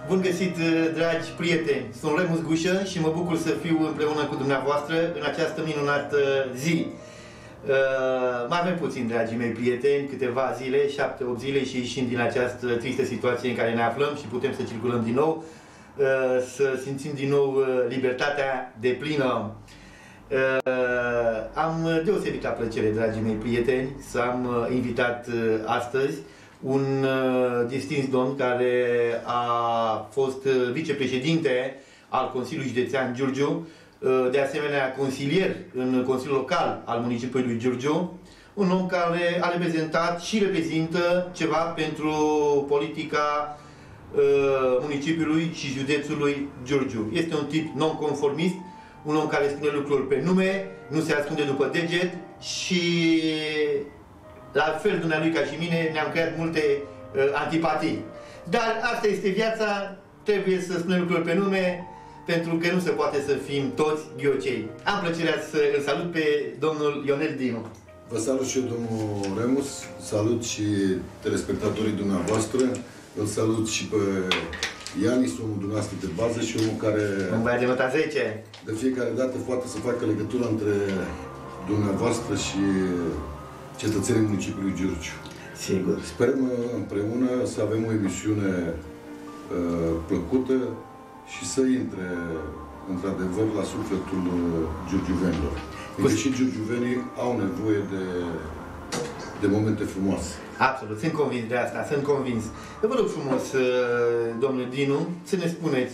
Bun găsit, dragi prieteni! Sunt Remus Gușă și mă bucur să fiu împreună cu dumneavoastră în această minunată zi. Mai avem puțin, dragii mei prieteni, câteva zile, 7-8 zile și ieșim din această tristă situație în care ne aflăm și putem să circulăm din nou, să simțim din nou libertatea deplină. Am deosebită plăcere, dragii mei prieteni, să am invitat astăzi un distins domn care a fost vicepreședinte al Consiliului Județean Giurgiu, de asemenea consilier în Consiliul Local al municipiului Giurgiu, un om care a reprezentat și reprezintă ceva pentru politica municipiului și județului Giurgiu. Este un tip non-conformist, un om care spune lucruri pe nume, nu se ascunde după deget și la fel dumnealui ca și mine ne-am creat multe antipatii. Dar asta este viața, trebuie să spunem lucruri pe nume, pentru că nu se poate să fim toți ghiocei. Am plăcerea să îl salut pe domnul Ionel Dinu. Vă salut și eu, domnul Remus, salut și telespectatorii dumneavoastră, îl salut și pe Ianis, omul dumneavoastră de bază și omul care un băiat de nota 10. De fiecare dată poate să facă legătura între dumneavoastră și cetățenii municipiului Giurgiu. Sigur. Sperăm împreună să avem o emisiune plăcută și să intre într-adevăr la sufletul giurgiuvenilor. Pentru că și giurgiuvenii au nevoie de momente frumoase. Absolut, sunt convins de asta, sunt convins. Vă rog frumos, domnule Dinu, să ne spuneți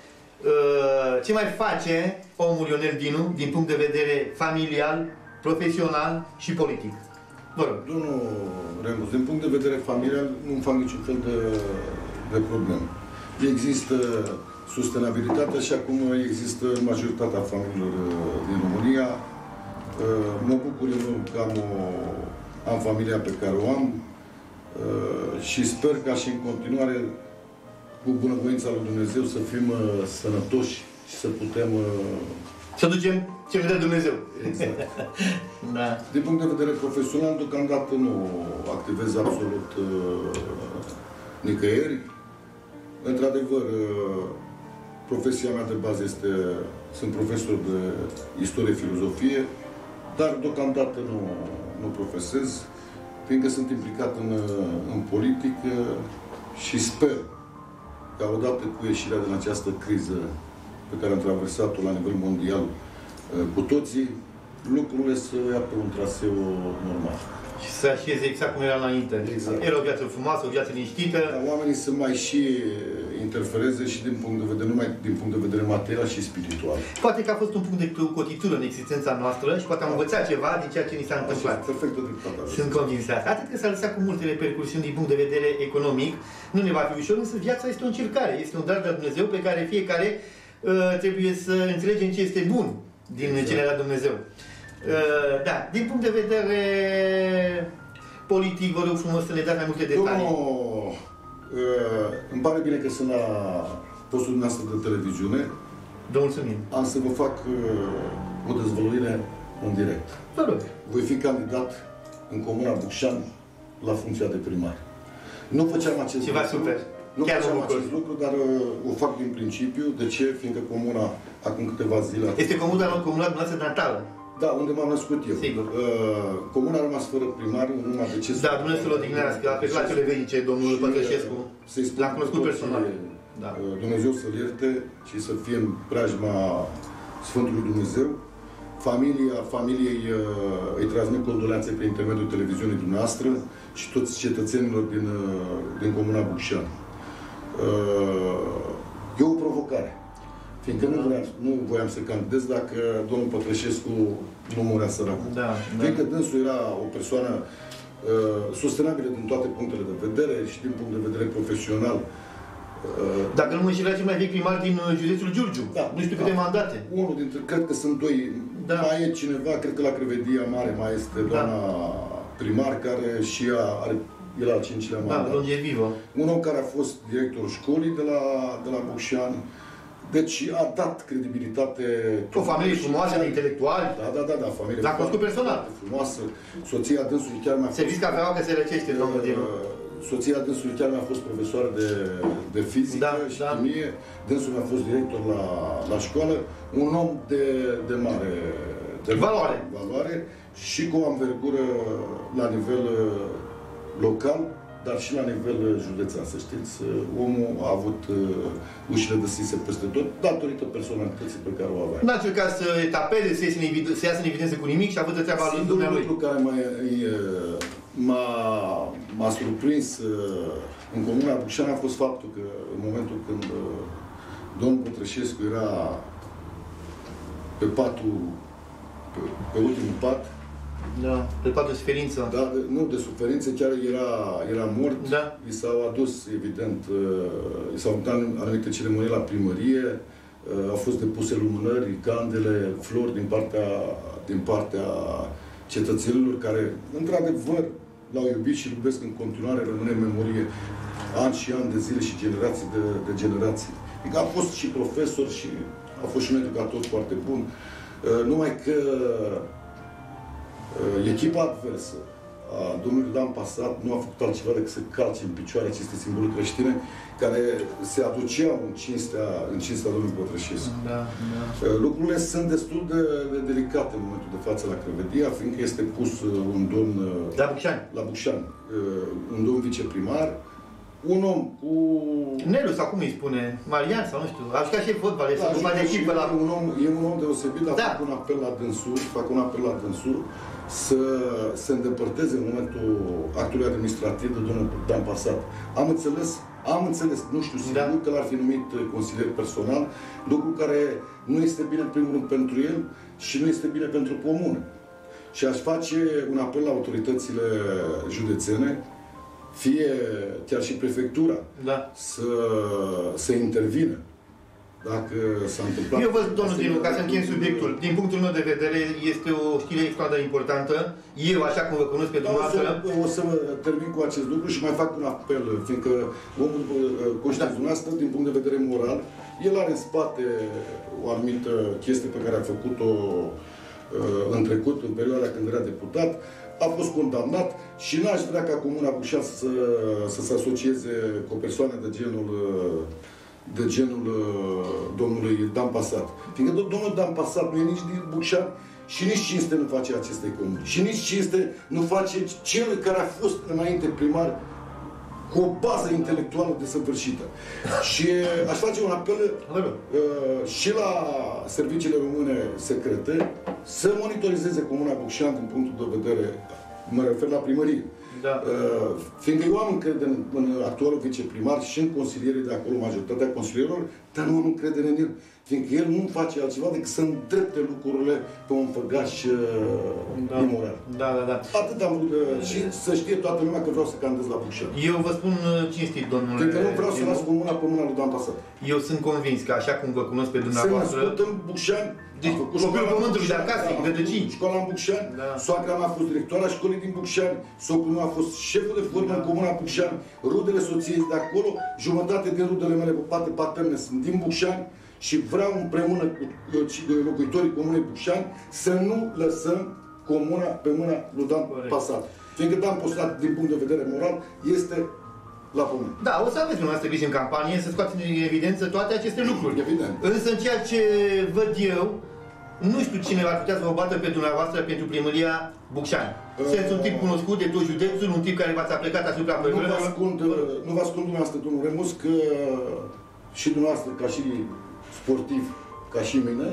ce mai face omul Ionel Dinu din punct de vedere familial, profesional și politic. Vă rog. Domnul Remus, din punct de vedere familial nu fac niciun fel de problemă. Există sustenabilitatea și acum există majoritatea familiilor din România. Mă bucur eu că am familia pe care o am și sper ca și în continuare, cu bunăvoința lui Dumnezeu, să fim sănătoși și să putem să ducem ce ne dă Dumnezeu. Exact. Da. Din punct de vedere profesional, deocamdată nu activez absolut nicăieri. Într-adevăr, profesia mea de bază sunt profesor de istorie-filozofie, dar deocamdată nu profesez, fiindcă sunt implicat în politică și sper că odată cu ieșirea din această criză pe care am traversat-o la nivel mondial cu toții, lucrurile să ia pe un traseu normal. Și să așeze exact cum era înainte. Exact. Era o viață frumoasă, o viață liniștită. Oamenii să mai și interfereze și din punct de vedere, numai din punct de vedere material și spiritual. Poate că a fost un punct de cotitură în existența noastră și poate am învățat ceva din ceea ce ni s-a întâmplat. Perfectă dreptate. Sunt convins de asta. Atât că s-a lăsat cu multe repercusiuni din punct de vedere economic. Nu ne va fi ușor, însă viața este o încercare. Este un dar de la Dumnezeu pe care fiecare trebuie să înțelegem ce este bun din ce ne-a dat Dumnezeu. Da, din punct de vedere politic, vă rog frumos să ne dați mai multe detalii. Îmi pare bine că sunt la postul dumneavoastră de televiziune. Vă mulțumim. Am să vă fac o dezvăluire în direct. Vă rog. Voi fi candidat în Comuna Bucșan la funcția de primar. Nu făceam acest lucru. Ceva super. Nu făceam acest lucru, dar o fac din principiu. De ce? Fiindcă comuna, acum câteva zile... Este comuna dumneavoastră natală. Da, unde m-am născut eu. Sigur. Comuna a rămas fără primar, numai de ce... Da, Dumnezeu să-l odihnească, la peclatele venice, domnul Pătrășescu. L-am cunoscut personal. Da. Dumnezeu să-l ierte și să fie în preajma Sfântului Dumnezeu. Familiei îi transmit condoleanțe prin intermediul televiziunii dumneavoastră și toți cetățenilor din Comuna Bucșan. E o provocare. Fiindcă nu voiam să candidez dacă domnul Pătrășescu nu murea săracul. Da. Fiindcă dânsul era o persoană sustenabilă din toate punctele de vedere și din punct de vedere profesional. Dacă nu mă înșel, cel mai vechi primar din județul Giurgiu. Da. Nu știu câte mandate. Unul dintre, cred că sunt doi. Da. Mai e cineva, cred că la Crevedia Mare mai este doamna primar, care și ea are, el al 5-lea mandat. Da, longevivă. Un om care a fost directorul școlii de la Bucșan. Deci a dat credibilitate... O familie frumoasă, de intelectuali. Da, familie l-a cunoscut personal. Frumoasă. Soția dânsului chiar mai... Să știți că avea că se răcește, domnul Dinu. soția dânsului chiar mi-a fost profesoară de fizică și chimie, dânsul mi-a fost director la școală, un om de mare valoare și cu o anvergură la nivel local, dar și la nivel județean, să știți. Omul a avut ușile deschise peste tot, datorită personalității pe care o avea. N-a încercat să etapeze, să iasă în evidență cu nimic și a avut treaba lui dumnealui. Singurul lucru care m-a surprins în Comuna Bucșani a fost faptul că în momentul când domnul Pătrășescu era pe ultimul pat. Da, pe pat de suferință. Da, nu de suferință, chiar era mort. Da. I s-au adus, evident, i s-au dat anumite ceremonii la primărie, au fost depuse lumânări, candele, flori din partea cetățenilor care, într-adevăr, l-au iubit și iubesc în continuare, rămâne în memorie ani și ani de zile și generații de generații. Adică a fost și profesor și a fost și un educator foarte bun. Numai că echipa adversă a domnului Dan Pasat nu a făcut altceva decât să calce în picioare aceste simboluri creștine care se aduceau în cinstea domnului Pătrășescu. Da. Lucrurile sunt destul de delicate în momentul de față la Crăvedia, fiindcă este pus un domn la Bucșani, un domn viceprimar, un om cu... Nelu, sau cum îi spune? Marian, sau nu știu. A jucat și fotbal, este ocupat de echipă la... E un om deosebit, dar fac un apel la dânsul, să se îndepărteze în momentul actului administrativ de domnul Dan Pasat. Am înțeles, nu știu sigur că l-ar fi numit consilier personal, lucru care nu este bine în primul rând pentru el și nu este bine pentru comună. Și aș face un apel la autoritățile județene, fie chiar și prefectura, să intervină. Dacă s-a întâmplat... Eu văd, domnul Dinu, ca să încheiem subiectul, din punctul meu de vedere, este o știre extrem de importantă. Eu, așa cum vă cunosc pe dumneavoastră... O să termin cu acest lucru și mai fac un apel, fiindcă omul conștient dumneavoastră, din punct de vedere moral, el are în spate o anumită chestie pe care a făcut-o în trecut, în perioada când era deputat, a fost condamnat și n-aș vrea ca Comuna Bucșani să se asocieze cu o persoană de genul domnului Dan Pasat. Fiindcă domnul Dan Pasat nu e nici din Bucșani și nici cinste nu face acestei comuni. Și nici cinste nu face cel care a fost înainte primar cu o bază intelectuală desăvârșită. Și aș face un apel și la serviciile române secrete să monitorizeze Comuna Bucșani din punctul de vedere, mă refer la primărie. Fiindcă eu am încredere în actualul viceprimar și în consilierii de acolo, majoritatea consilierilor, dar nu am încredere în el. Fiindcă el nu face altceva decât să îndrepte lucrurile pe un făgaș imoral. Atât am vrut și să știe toată lumea că vreau să candidez la Bucșani. Eu vă spun cinstit, domnule. Fiindcă nu vreau să las Comuna pe mâna lui Dan Pasat. Eu sunt convins că așa cum vă cunosc pe dumneavoastră... Se născut în Bucșani. Deci, copilul pământului de acasă, rădăcini. Școala în Bucșani, soacra mea a fost directoarea școlii din Bucșani, socrul meu a fost șeful de formă în Comuna Bucșani, rudele soției de acolo, jumătate din rudele mele pe parte paterne sunt din Bucșani și vreau împreună cu locuitorii Comunei Bucșani să nu lăsăm Comuna pe mâna lui Dan Pasat. Fiindcă Dan Pasat, din punct de vedere moral, este la pământ. Da, o să aveți dumneavoastră grijă în campanie să scoateți în evidență toate aceste lucruri. Evident. Însă în ceea ce văd eu, nu știu cine ar putea să vă bată pe dumneavoastră pentru primăria Bucșani. Sunteți un tip cunoscut de tot județul, un tip care v-ați aplicat asupra problemelor. Nu vă ascund dumneavoastră, domnul Remus, că și dumneavoastră, ca și sportiv, ca și mine,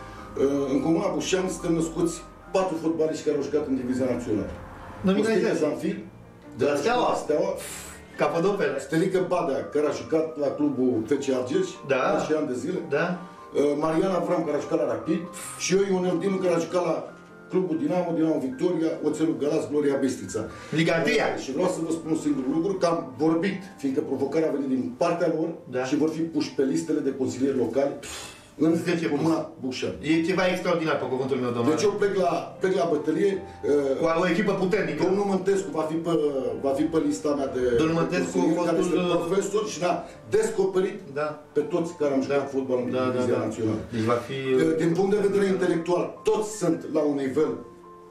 în Comuna Bucșani suntem născuți 4 fotbaliști care au jucat în divizia națională. Costin Zanfir, de la Steaua. Capodopere. Stelică Badea, care a jucat la clubul FC Argeș, și ani de zile. Marian Avram, care a jucat la Rapid, și eu, Ionel Dinu, care a jucat la clubul Dinamo Victoria, Oțelul Galați, Gloria Bistrița. Liga 1. Și vreau să vă spun un singur lucru, că am vorbit, fiindcă provocarea a venit din partea lor și vor fi puși pe listele de consilieri locali în Comuna Bucșani. E ceva extraordinar, pe cuvântul meu, domnule. Deci eu plec la bătălie. Cu o echipă puternică. Domnul Mântescu va fi pe lista mea de care este profesor și ne-a descoperit pe toți care am jucat fotbal în divizia națională. Deci va fi... Din punct de vedere intelectual, toți sunt la un nivel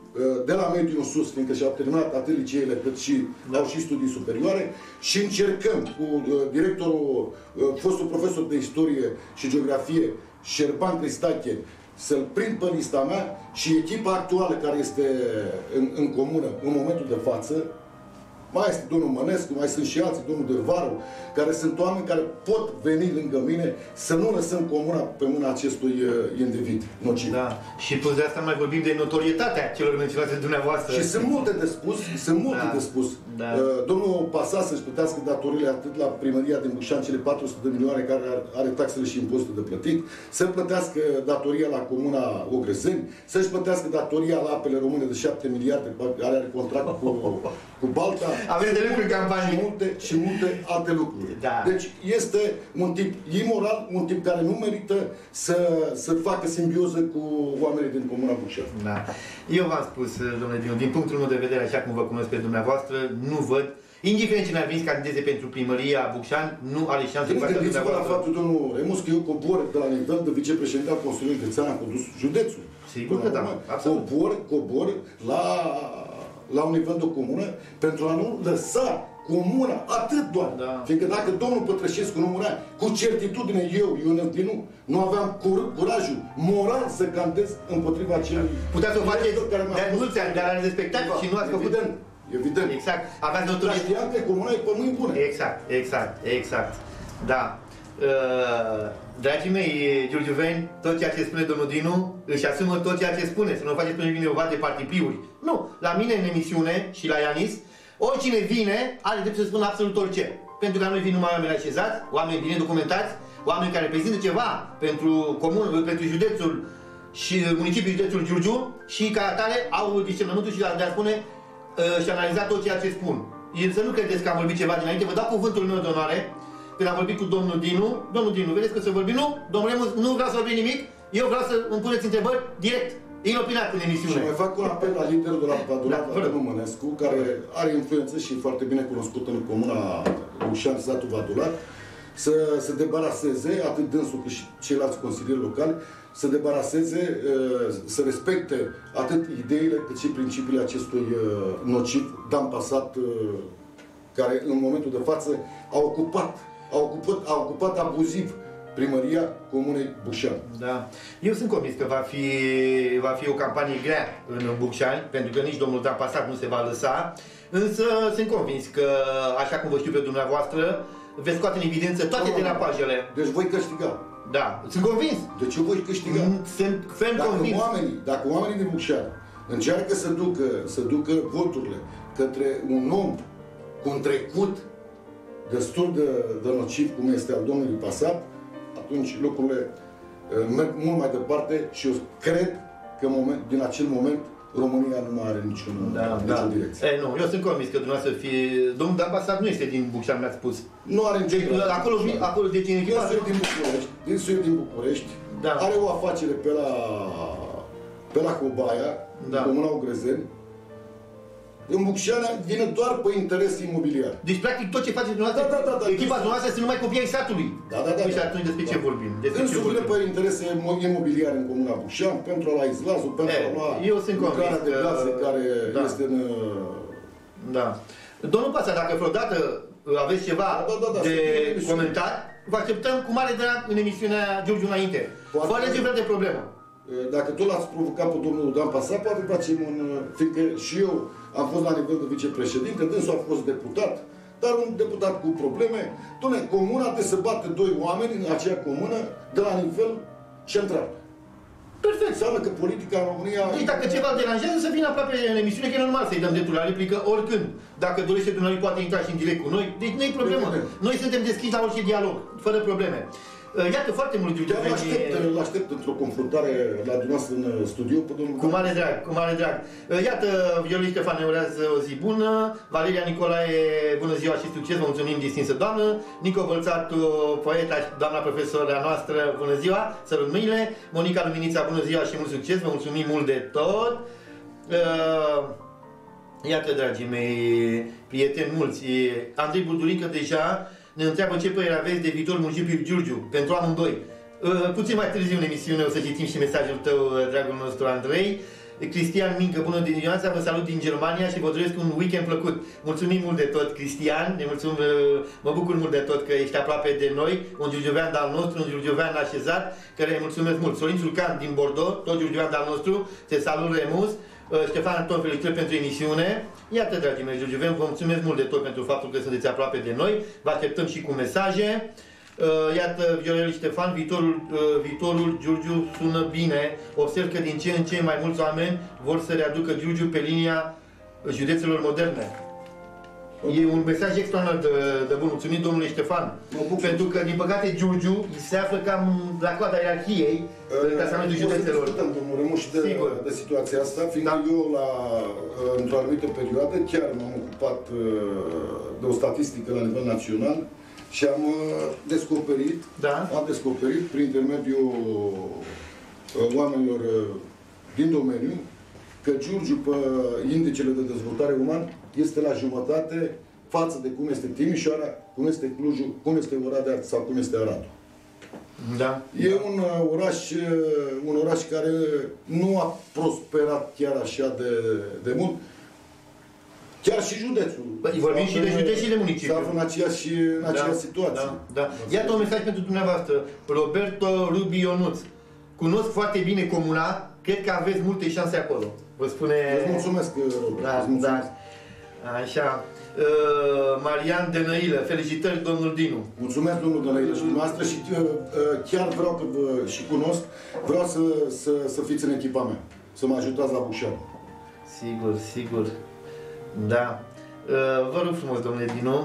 de la mediu în sus, fiindcă și-au terminat atât liceele cât și au și studii superioare, și încercăm cu directorul, fostul profesor de istorie și geografie, Șerban Cristache, să-l prind pe lista mea, și echipa actuală care este în comună în momentul de față. Mai este domnul Mănescu, mai sunt și alții, domnul Dârvaru, care sunt oameni care pot veni lângă mine să nu lăsăm comuna pe mâna acestui individ nociv. Da. Și plus de asta mai vorbim de notorietatea celor menționate de dumneavoastră. Și sunt multe de spus, de spus. Da. Domnul Pasat să-și plătească datorile atât la primăria din Bucșan, cele 400 de milioane care are taxele și impozitul de plătit, să-și plătească datoria la comuna Ogrăseni, să-și plătească datoria la apele române de 7 miliarde, care are contract cu Balta. Avem de lucruri în campanie. Și multe alte lucruri. Da. Deci este un tip imoral, un tip care nu merită să facă simbioză cu oamenii din comuna Bucșan. Da. Eu v-am spus, domnule Dinu, din punctul meu de vedere, așa cum vă cunosc pe dumneavoastră, nu văd, indiferent cine ar veni să candideze pentru primăria Bucșan, nu are șanse Nu față de gândiți-vă la dumneavoastră. faptul, domnul Remus, că eu cobor de la nivel de vicepreședinte al Consiliului Județean, am condus județul. Sigur că da, absolut. Cobor la un nivel de comună pentru a nu lăsa comuna, atât doar. Da. Fiindcă dacă domnul Pătrășescu nu murea, cu certitudine Ionel Dinu, nu aveam curajul moral să cantez împotriva acelui... Puteți să o faceți de mulți ani, dar ați respectat și nu ați făcut... Evident. Exact. Aveați Dar notoritate. știam că comuna e pe mâini bune. Exact. Da. Dragii mei giurgiuveni, tot ceea ce spune domnul Dinu, își asumă tot ceea ce spune, să nu faceți pe vinovat de partipriuri. Nu, la mine în emisiune și la Ianis, oricine vine are dreptul să spună absolut orice. Pentru că noi vin numai oameni așezați, oameni bine documentați, oameni care prezintă ceva pentru comună, pentru județul și municipiul județul Giurgiu, și ca atare au discernământul și de a spune și analiza tot ceea ce spun. Să nu credeți că am vorbit ceva dinainte, vă dau cuvântul meu de onoare. Când am vorbit cu domnul Dinu, vedeți că să vorbim? Nu, domnule Remus, nu vreau să vorbim nimic, eu vreau să îmi puneți întrebări direct, inopinat în emisiune. Și mai fac un apel la liderul de la Pădurat, domnul Mănescu, care are influență și e foarte bine cunoscut în comuna Bucșan, satul Vadulat, să se debaraseze, atât dânsul cât și ceilalți consilieri locali, să debaraseze, să respecte atât ideile cât și principiile acestui nociv Dan Pasat, care în momentul de față a ocupat abuziv primăria comunei Bucșan. Da. Eu sunt convins că va fi o campanie grea în Bucșani, pentru că nici domnul Dan Pasat nu se va lăsa, însă sunt convins că, așa cum vă știu pe dumneavoastră, veți scoate în evidență toate derapajele. Deci voi câștiga. Da, sunt convins. Deci eu voi câștiga. Sunt ferm convins. Dacă oamenii din Bucșan încearcă să ducă voturile către un om cu un trecut destul de nociv, cum este al domnului Pasat, atunci lucrurile merg mult mai departe și eu cred că din acel moment România nu mai are niciun direcție. Nu, eu sunt convins că dumneavoastră domnul Dan Pasat nu este din Bucșan, mi-ați spus. Nu are niciun acolo deci în echipa. Dânsul e din București, da. Are o afacere pe la Cobaia, în comuna Ogrăseni. În Bucșana vine doar pe interes imobiliar. Deci, practic, tot ce faceți dumneavoastră, echipa dumneavoastră sunt numai copii ai satului. Deci, atunci despre ce vorbim? Dânsul vine pe interese imobiliare în comuna Bucșan, pentru a lua izlazul, pentru a lua lucrarea de gaze care este în... Da. Domnul Pasat, dacă vreodată aveți ceva de comentat, vă așteptăm cu mare drag în emisiunea Giurgiu Înainte. Fără ce vrea de problemă. Dacă tot l-ați provocat pe domnul Dan Pasat, poate facem fiindcă și eu am fost la nivel de vicepreședinte, dânsul a fost deputat, dar un deputat cu probleme. Dom'le, comuna trebuie să bată doi oameni în acea comună de la nivel central. Perfect, înseamnă că politica în România... Deci dacă ceva deranjează, să vină aproape în emisiune, că e normal să-i dăm dreptul la replică oricând. Dacă dorește dumneavoastră, poate intra și în direct cu noi, deci nu e problemă. Noi suntem deschiși la orice dialog, fără probleme. Iată foarte mult giurgiuveni. Îl aștept într-o confruntare la dumneavoastră în studio pe domnul. Cu mare drag. Iată, Viorel Ștefan ne urează o zi bună, Valeria Nicolae, bună ziua și succes, vă mulțumim, distinsă doamnă, Nico Bălțatu, poeta și doamna profesoră noastră, bună ziua, sărut mâinile, Monica Luminița, bună ziua și mult succes, vă mulțumim mult de tot. Iată, dragii mei prieteni mulți, Andrei Burdurică deja ne întreabă ce părere aveți de viitorul municipiului Giurgiu, pentru amândoi. Puțin mai târziu în emisiune o să citim și mesajul tău, dragul nostru Andrei. Cristian Mincă, bună dimineața, vă salut din Germania și vă doresc un weekend plăcut. Mulțumim mult de tot, Cristian, mă bucur mult de tot că ești aproape de noi, un giurgiovean de-al nostru, un giurgiovean așezat, care îi mulțumesc mult. Sorin Sulcan din Bordeaux, tot giurgiovean de-al nostru, te salut, Remus. Ștefan Anton, felicitări pentru emisiune. Iată, dragii mei giurgioveni, vă mulțumesc mult de tot pentru faptul că sunteți aproape de noi. Vă așteptăm și cu mesaje. Iată, Viorel Ștefan, viitorul Giurgiu sună bine. Observ că din ce în ce mai mulți oameni vor să readucă Giurgiu pe linia județelor moderne. E un mesaj extraordinar de bun. Mulțumim, domnule Ștefan. Pentru că, din păcate, Giurgiu se află cam la coada ierarhiei în clasamentul județelor. Discutăm, domnul Remus, și de situația asta, fiindcă eu, într-o anumită perioadă, chiar m-am ocupat de o statistică la nivel național și am descoperit, prin intermediul oamenilor din domeniu, că Giurgiu, pe indicele de dezvoltare uman, este la jumătate față de cum este Timișoara, cum este Clujul, cum este Oradea sau cum este Aradul. Da. E un oraș care nu a prosperat chiar așa de mult. Chiar și județul. Vorbim și de județ și de municipiu. S-a în aceeași situație. Da. Iată un mesaj pentru dumneavoastră. Roberto Rubi Ionuț. Cunosc foarte bine comuna, cred că aveți multe șanse acolo. Vă spune... Îți mulțumesc, Robert. Da. Așa. Marian Dănăilă, felicitări, domnul Dinu. Mulțumesc, domnul Dănăilă, și dumneavoastră, și chiar vreau că vă și cunosc, vreau să fiți în echipa mea, să mă ajutați la Bușan. Sigur. Da. Vă rog frumos, domnule Dinu.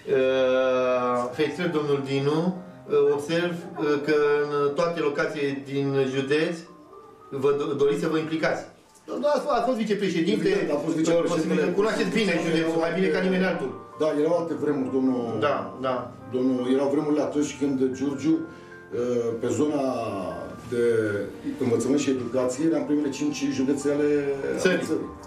Felicitări, domnul Dinu. Observ că în toate locațiile din județ vă doriți să vă implicați. A fost vicepreședinte, cunoașteți bine județul, mai bine ca nimeni altul. Da, erau alte vremuri, domnul. Da. Erau vremurile atunci când Giurgiu, pe zona de învățământ și educație, eram primele 5 județe ale țării.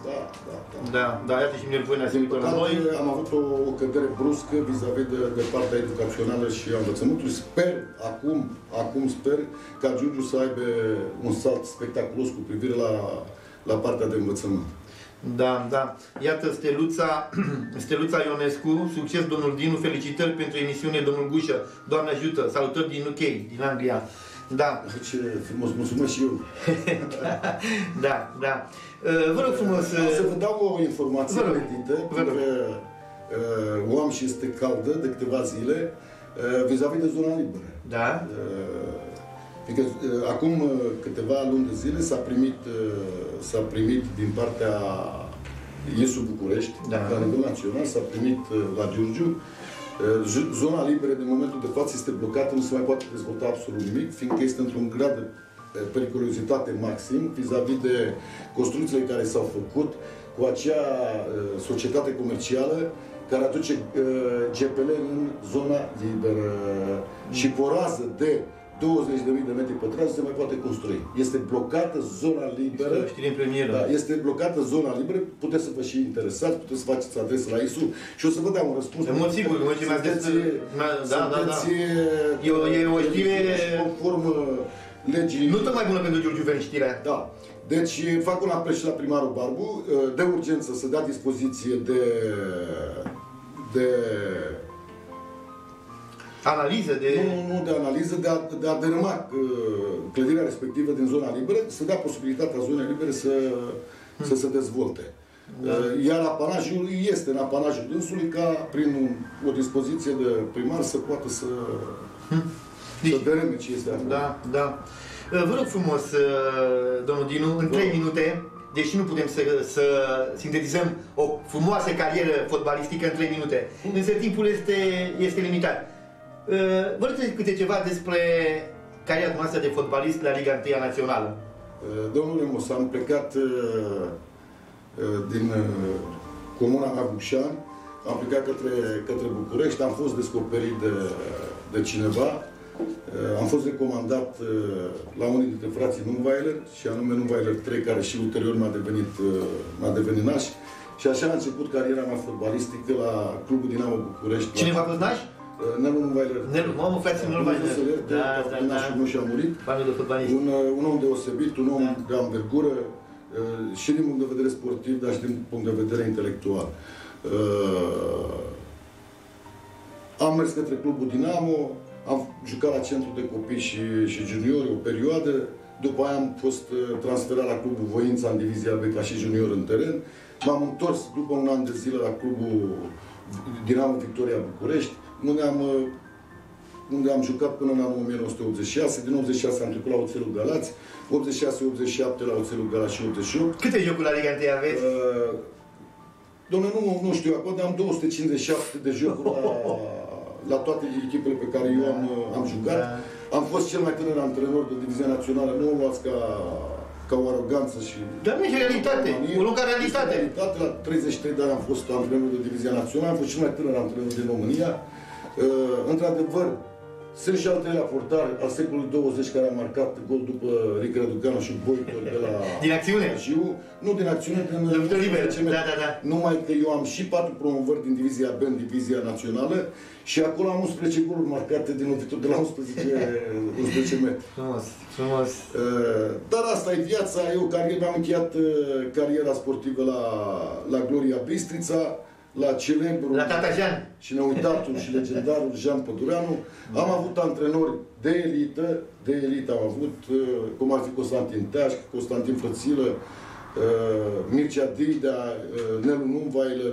Da, iată și Mirvoina asemenea la noi. Am avut o cădere bruscă vis-a-vis de partea educațională și a învățământului. Acum sper ca Giurgiu să aibă un salt spectaculos cu privire la partea de învățământ. Da. Iată Steluța Ionescu, succes, domnul Dinu, felicitări pentru emisiune, domnul Gușă, Doamne ajută, salutări din UK, din Anglia. Da. Ce frumos, mulțumesc și eu. Da. Vă rog frumos... Să vă dau o informație inedită, pentru că o am și este caldă de câteva zile, vis-a-vis de zona liberă. Da. Acum câteva luni de zile s-a primit din partea IESU București, la nivel național, s-a primit la Giurgiu. Zona liberă, din momentul de față, este blocată, nu se mai poate dezvolta absolut nimic, fiindcă este într-un grad de periculozitate maxim vis-a-vis de construcțiile care s-au făcut cu acea societate comercială care aduce GPL în zona liberă și pe o rază de 20.000 de metri pătrați se mai poate construi. Este blocată zona liberă. Este blocată zona liberă. Puteți să vă și interesați, puteți să faceți adresă la ISU și o să vă dau un răspuns. În mod sigur, e o știre conform legii. Nu tot mai bună pentru giurgiuveni știrea. Da. Deci fac un apel și la primarul Barbu de urgență să dea dispoziție de analiză de... Nu de analiză, de a dărâma clădirea respectivă din zona liberă, să dea posibilitatea zonei libere să se dezvolte. Iar apanajul este în apanajul dânsului ca prin o dispoziție de primar să poată să dărâme ce este acolo. Da. Vă rog frumos, domnul Dinu, în 3 minute, deși nu putem să sintetizăm o frumoasă carieră fotbalistică în 3 minute, însă timpul este limitat. Vă rog câte ceva despre cariera noastră de fotbalist la Liga 1 Națională. Domnule Remus, am plecat din comuna mea Bucșani, am plecat către București, am fost descoperit de cineva, am fost recomandat la unul dintre frații Nunweiler, și anume Nunweiler 3, care și ulterior m-a devenit naș. Și așa a început cariera mea fotbalistică la Clubul Dinamo București. Cine v-a fost naș? Nelu Nunweiler. Nelu, mamă, frații Nunweiler. Nașul meu și-a murit. Un om deosebit, un om de anvergură, și din punct de vedere sportiv, dar și din punct de vedere intelectual. Am mers către clubul Dinamo, am jucat la centru de copii și juniori o perioadă, după aia am fost transferat la clubul Voința în divizia B ca și junior în teren. M-am întors după un an de zile la clubul Dinamo Victoria București, unde am jucat până în anul 1986. Din 86 am trecut la Oțelul Galați, 86-87 la Oțelul Galați și 88. Câte jocuri la Liga 1 aveți? Dom'le, nu știu, acum am 257 de jocuri la toate echipele pe care eu am jucat. Da. Am fost cel mai tânăr antrenor de divizia națională, nu o luați ca o aroganță și... Dar nu e realitate, o lungă realitate. La 33 de ani am fost antrenor de divizia națională, am fost cel mai tânăr antrenor din România. Într-adevăr, sunt și al treilea portar al secolului 20 care a marcat gol după Rică Răducanu și Boitor de la... Din acțiune? Nu din acțiune, din da. Numai că eu am și 4 promovări din divizia B în divizia națională și acolo am 11 goluri marcate din lovitură de la 11 metri. Frumos. Dar asta e viața. Eu mi-am încheiat cariera sportivă la Gloria Bistrița, la celebru la Tata Jean și neuitatul și legendarul Jean Pădureanu. Am avut antrenori de elită am avut, cum ar fi Constantin Teașc, Constantin Frățilă, Mircea Didea, Nelu Numweiler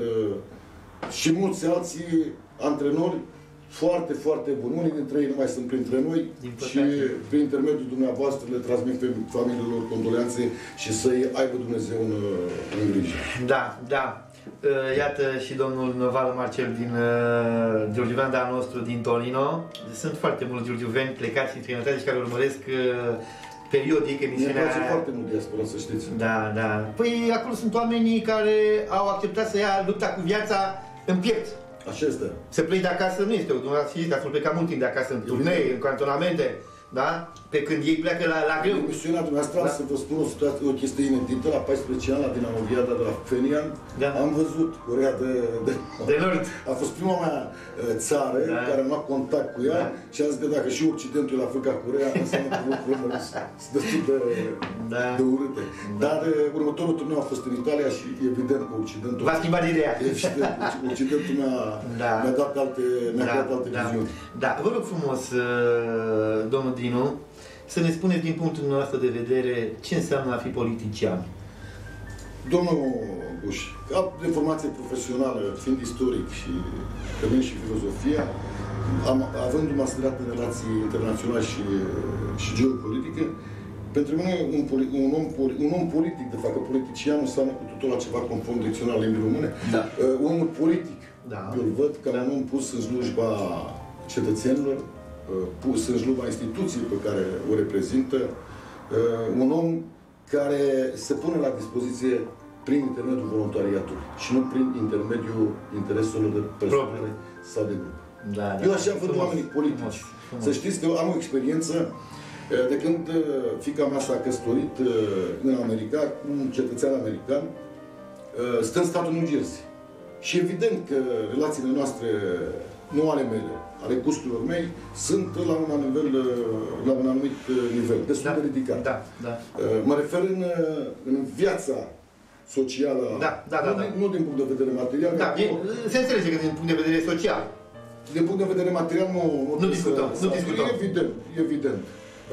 și mulți alții antrenori foarte, foarte buni. Unii dintre ei nu mai sunt printre noi și prin intermediul dumneavoastră le transmit familiilor condoleanțe și să-i aibă Dumnezeu în grijă. Da. Iată și domnul Noval Marcel din Giurgiuvean, de anul nostru din Torino. Sunt foarte mulți giurgiuveni plecați în străinătate și care urmăresc periodic emisiunea... Mi-e place foarte mult diaspora, să știți. Da. Păi acolo sunt oamenii care au acceptat să ia lupta cu viața în piept. Așa este. Să pleci de acasă nu este o dumneavoastră, ați plecat mult timp de acasă în turnee, în cantonamente. Da? Pe când ei pleacă la greu. Emisiunea dumneavoastră, să vă spun o chestie inedită, la 14 ani, la Dinamoviada de la Fenian, am văzut Coreea de Nord. A fost prima mea țară care am luat contact cu ea și am zis că dacă și Occidentul l-a făcut ca Coreea, înseamnă că lucrurile sunt destul de urâte. Dar următorul turneu a fost în Italia și evident că Occidentul... V-a schimbat ideea. Evident, Occidentul mi-a dat alte viziuni. Da, vă rog frumos, domnul Dinu, să ne spuneți din punctul nostru de vedere ce înseamnă a fi politician. Domnul Buș, ca de formație profesională, fiind istoric și termin și filozofia, având-mă masterat în relații internaționale și geopolitice, pentru mine un om politic, de fapt, politician înseamnă cu totul la ceva conform dicționarul limbii române. Da. Omul politic, eu îl văd ca un om pus în slujba cetățenilor, pus în slujba instituției pe care o reprezintă, un om care se pune la dispoziție prin intermediul voluntariatului și nu prin intermediul intereselor de persoane sau de grup. Eu așa văd oamenii politici. Să știți că am o experiență de când fiica mea s-a căsătorit în America cu un cetățean american, stă în statul New Jersey. Și evident că relațiile noastre, nu ale mele, ale gusturilor mei, sunt la un anumit nivel, destul de ridicat. Mă refer în viața socială, nu din punct de vedere material. Se înțelege că din punct de vedere social. Din punct de vedere material nu discutăm. Evident.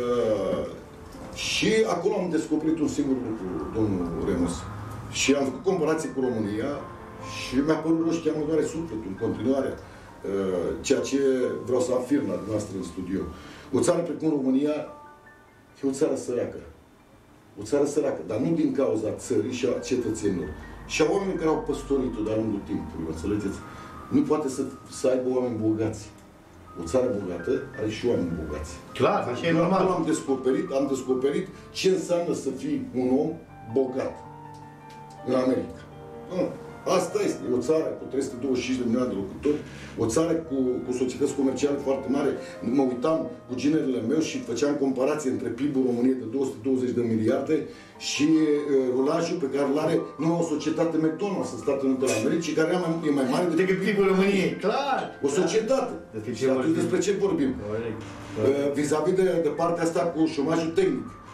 Și acolo am descoperit un singur lucru, domnul Remus. Și am făcut comparație cu România și mi-a părut roșu chiar mă doare sufletul în continuare. Ceea ce vreau să afirm la dumneavoastră în studio. O țară precum România e o țară săracă. O țară săracă, dar nu din cauza țării și a cetățenilor. Și a oamenilor care au păstorit-o de-a lungul timpului, înțelegeți? Nu poate să aibă oameni bogați. O țară bogată are și oameni bogați. Clar, așa e normal. Am descoperit ce înseamnă să fii un om bogat în America. Asta este. E o țară cu 325 de milioane de locuitori, o țară cu societăți comerciale foarte mari. Mă uitam cu ginerele meu și făceam comparație între PIB-ul României de 220 de miliarde și rulajul pe care îl are numai o societate McDonald's în Statele Unite ale Americii, care e mai mare decât PIB-ul României. Clar! O societate. Și atunci despre ce vorbim? Vis-a-vis de partea asta cu șomajul tehnic.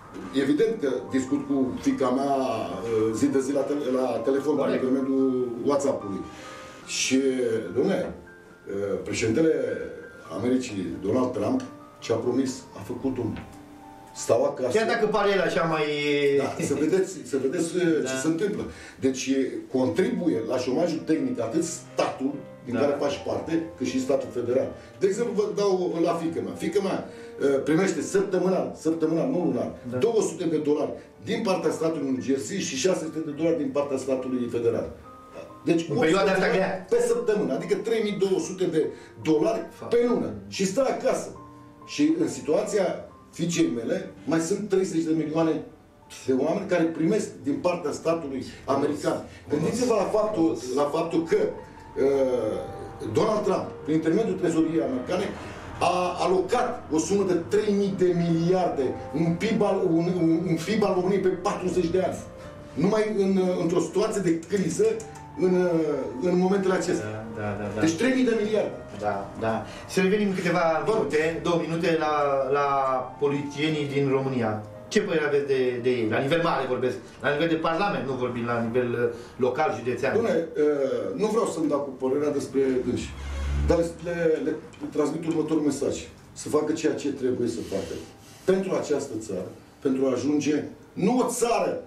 evident că discut cu fiica mea zi de zi la telefon, prin intermediul WhatsApp-ului. Și, dom'le, președintele Americii, Donald Trump, ce a promis, a făcut-o. Stau acasă. Chiar dacă pare el așa mai... Da, să vedeți ce se întâmplă. Deci contribuie la șomajul tehnic atât statul, din care faci parte, cât și statul federal. De exemplu, vă dau la fiică mea. Fiica mea primește săptămânal, nu lunar, $200 din partea statului New Jersey și $600 din partea statului federal. Deci, în perioada asta grea. Pe săptămână, adică $3.200 pe lună. Și stă acasă. Și în situația fiicei mele, mai sunt 30 de milioane de oameni care primesc din partea statului american. Gândiți-vă la faptul că Donald Trump, prin intermediul trezoriei americane, a alocat o sumă de 3.000 de miliarde în PIB al României pe 40 de ani. Numai într-o situație de criză în momentele acestea. Da. Deci 3.000 de miliarde. Da. Să revenim câteva minute, 2 minute la politicienii din România. Ce părere aveți de ei? La nivel mare vorbesc, la nivel de parlament, nu vorbim la nivel local, județean. Bune, nu vreau să-mi dau cu părerea despre dânsi, dar le transmit următorul mesaj. Să facă ceea ce trebuie să facă pentru această țară, pentru a ajunge, nu o țară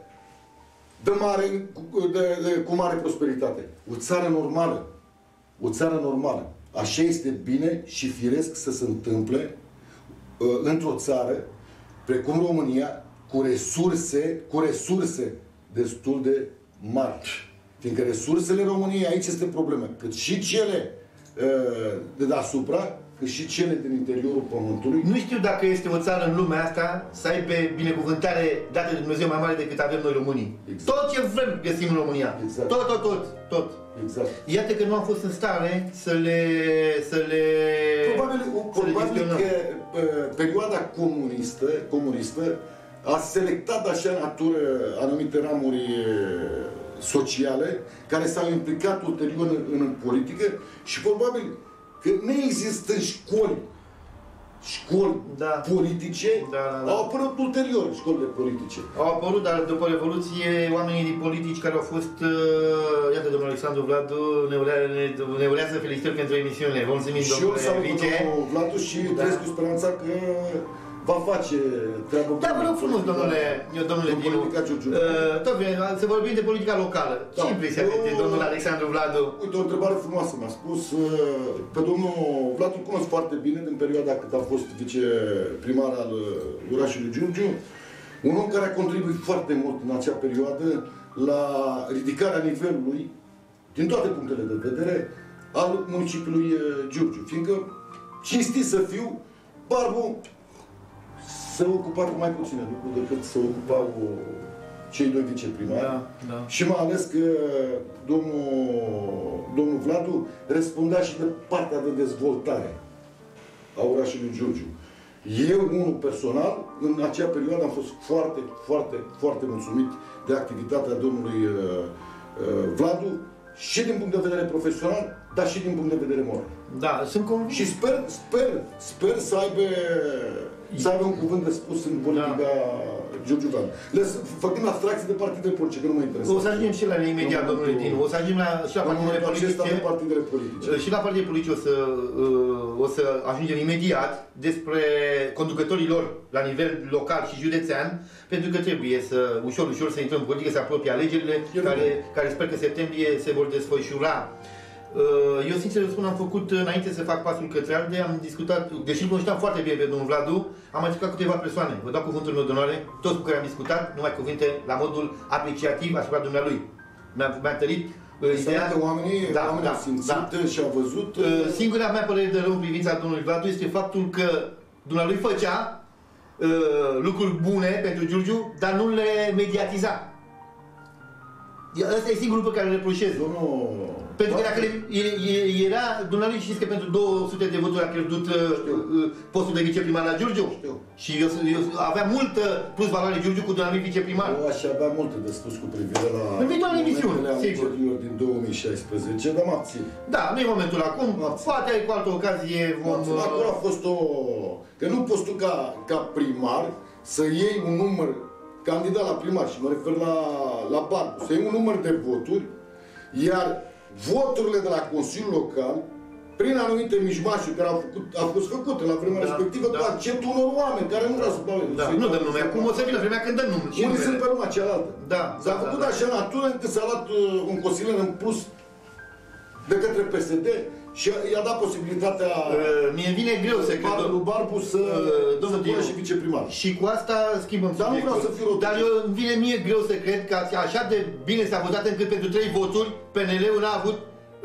cu mare prosperitate, o țară normală. O țară normală. Așa este bine și firesc să se întâmple într-o țară precum România, cu resurse destul de mari. Fiindcă resursele României, aici este problema, cât și cele de deasupra, cât și cele din interiorul Pământului. Nu știu dacă este o țară în lumea asta să aibă binecuvântare dată de Dumnezeu mai mare decât avem noi românii. Exact. Tot ce vrem găsim în România. Exact. Tot. Exact. Iată că nu am fost în stare să le Probabil că perioada comunistă a selectat de așa natură anumite ramuri sociale care s-au implicat ulterior în politică și probabil că neexistând școli politice, au apărut ulterior școlile politice. Au apărut, dar după Revoluție, oamenii politici care au fost, iată, domnul Alexandru Vladu, ne urează felicitări pentru emisiune. Vă mulțumim, domnule vice. Și eu salut domnul Vladu și trăiesc cu speranța că va face treabă bună. Da, vă rog frumos, domnule Dinu. Tot bine, să vorbim de politica locală. Ce impresia aveți de domnul Alexandru Vladu? Uite, o întrebare frumoasă mi-a spus. Pe domnul Vladu îl cunosc foarte bine din perioada cât a fost viceprimar al orașului Giurgiu. Un om care a contribuit foarte mult în acea perioadă la ridicarea nivelului, din toate punctele de vedere, al municipiului Giurgiu. Fiindcă, cinstit să fiu, Barbu se ocupa cu mai puține lucruri decât se ocupau cei doi viceprimari. Și mai ales că domnul Vladu răspundea și de partea de dezvoltare a orașului Giurgiu. Eu, unul personal, în acea perioadă am fost foarte mulțumit de activitatea domnului Vladu și din punct de vedere profesional, dar și din punct de vedere moral. Da, sunt convins. Și sper să aibă un cuvânt de spus în politica giurgiuveană. Făcând abstracție de partidele politice, că nu mă interesează. O să ajungem și la ele imediat, domnule Dinu. O să ajungem și la partidele politice. Și la partidele politice o să ajungem imediat despre conducătorii lor la nivel local și județean, pentru că trebuie să ușor să intrăm în politică, să apropie alegerile, care sper că septembrie se vor desfășura. Eu, sincer să spun, am făcut, înainte să fac pasul către ALDE, am discutat, deși îl cunoșteam foarte bine pe domnul Vladu, am mai discutat cu câteva persoane. Vă dau cuvântul meu de onoare, toți cu care am discutat, numai cuvinte la modul apreciativ asupra dumnealui. Mi-a întărit ideea că oamenii au simțit și au văzut... Singura mea părere de rău în privința domnului Vladu este faptul că dumnealui făcea lucruri bune pentru Giurgiu, dar nu le mediatiza. Ăsta e singurul lucru care îl reproșez. Pentru că dacă era, dumneavoastră știți că pentru 200 de voturi a pierdut postul de viceprimar la Giurgiu? Știu. Și eu avea multă plus valoare Giurgiu cu dumneavoastră viceprimar. Eu aș avea multe de spus cu privire la viitoare emisiune, sigur. Din 2016, dar mă abțin. Da, nu e momentul acum. Poate cu altă ocazie vom... Acolo a fost că nu poți tu ca primar să iei un număr, candidat la primar, și mă refer la Barbu, să iei un număr de voturi, iar voturile de la Consiliul Local, prin anumite mijmașuri care au fost făcute la vremea respectivă, cu acceptul unor oameni care nu vreau să dau. Nu dăm nume. Acum o să vină vremea când dăm nume. Unii sunt pe urma cealaltă. S-a făcut așa natură încât s-a luat un consilier în plus de către PSD și i-a dat posibilitatea mie vine greu să cred lui Barbu să pună și viceprimar. Și cu asta schimbăm Dar nu vreau să fiu Dar vine mie greu să cred că așa de bine s-a votat încât pentru 3 voturi PNL-ul n-a avut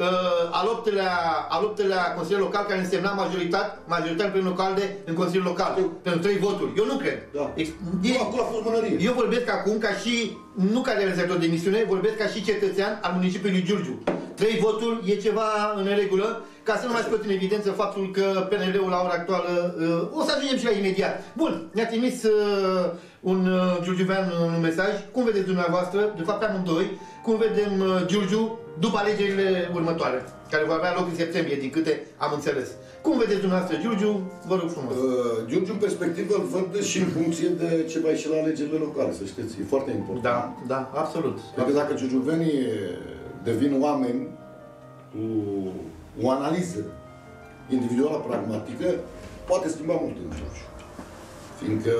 al 8-lea Consiliul Local care însemna majoritar prin localde în Consiliul Local. Pentru 3 voturi. Eu nu cred. Acolo a fost mânărie. Eu vorbesc acum ca și, nu ca realizator de emisiune, vorbesc ca și cetățean al municipiului Giurgiu. 3 voturi e ceva în regulă, ca să nu mai scot în evidență faptul că PNL-ul la ora actuală, o să ajungem și la imediat. Bun, ne-a trimis un giurgiuvean un mesaj. Cum vedeți dumneavoastră, de fapt amândoi, cum vedem Giurgiu după alegerile următoare, care vor avea loc în septembrie, din câte am înțeles. Cum vedeți dumneavoastră Giurgiu? Vă rog frumos. Giurgiu, în perspectivă, îl văd și în funcție de ce va ieși la alegerile locale, să știți. E foarte important. Da, absolut. Pentru că dacă giurgiuvenii devin oameni cu o analiză individuală, pragmatică, poate schimba mult în Giurgiu. Fiindcă,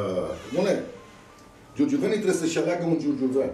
giurgiuvenii trebuie să-și aleagă un giurgiuvean.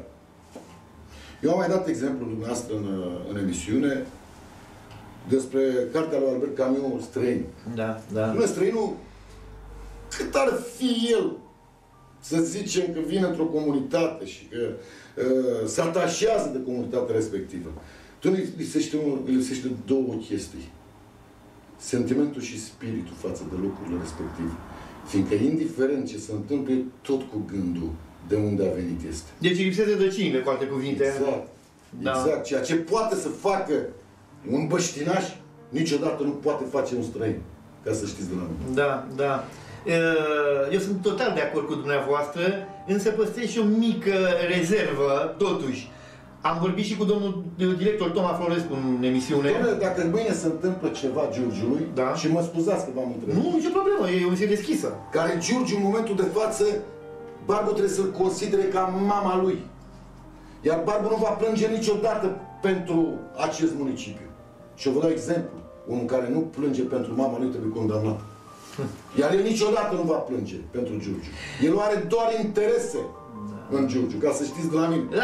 Eu am mai dat exemplu dumneavoastră în emisiune despre cartea lui Albert Camus, Străini. Da. Străinul, cât ar fi el, să zicem că vine într-o comunitate și că se atașează de comunitatea respectivă. Îi lipsește două chestii. Sentimentul și spiritul față de locurile respective. Fiindcă, indiferent ce se întâmplă, tot cu gândul de unde a venit este. Deci lipsește rădăcinile, cu alte cuvinte. Exact. Ceea ce poate să facă un băștinaș, niciodată nu poate face un străin. Ca să știți de la mine. Da. Eu sunt total de acord cu dumneavoastră, însă păstrez și o mică rezervă, totuși. Am vorbit și cu domnul director Toma Florescu în emisiune. Doamne, dacă mâine se întâmplă ceva Giurgiului, și mă scuzați că v-am întrebat. Nu, nicio problemă, e o misie deschisă. Care Giurgiu, în momentul de față, Barbu trebuie să-l considere ca mama lui. Iar Barbu nu va plânge niciodată pentru acest municipiu. Și eu vă dau exemplu. Unul care nu plânge pentru mama lui trebuie condamnat. Iar el niciodată nu va plânge pentru Giurgiu. El are doar interese în Giurgiu, ca să știți de la mine.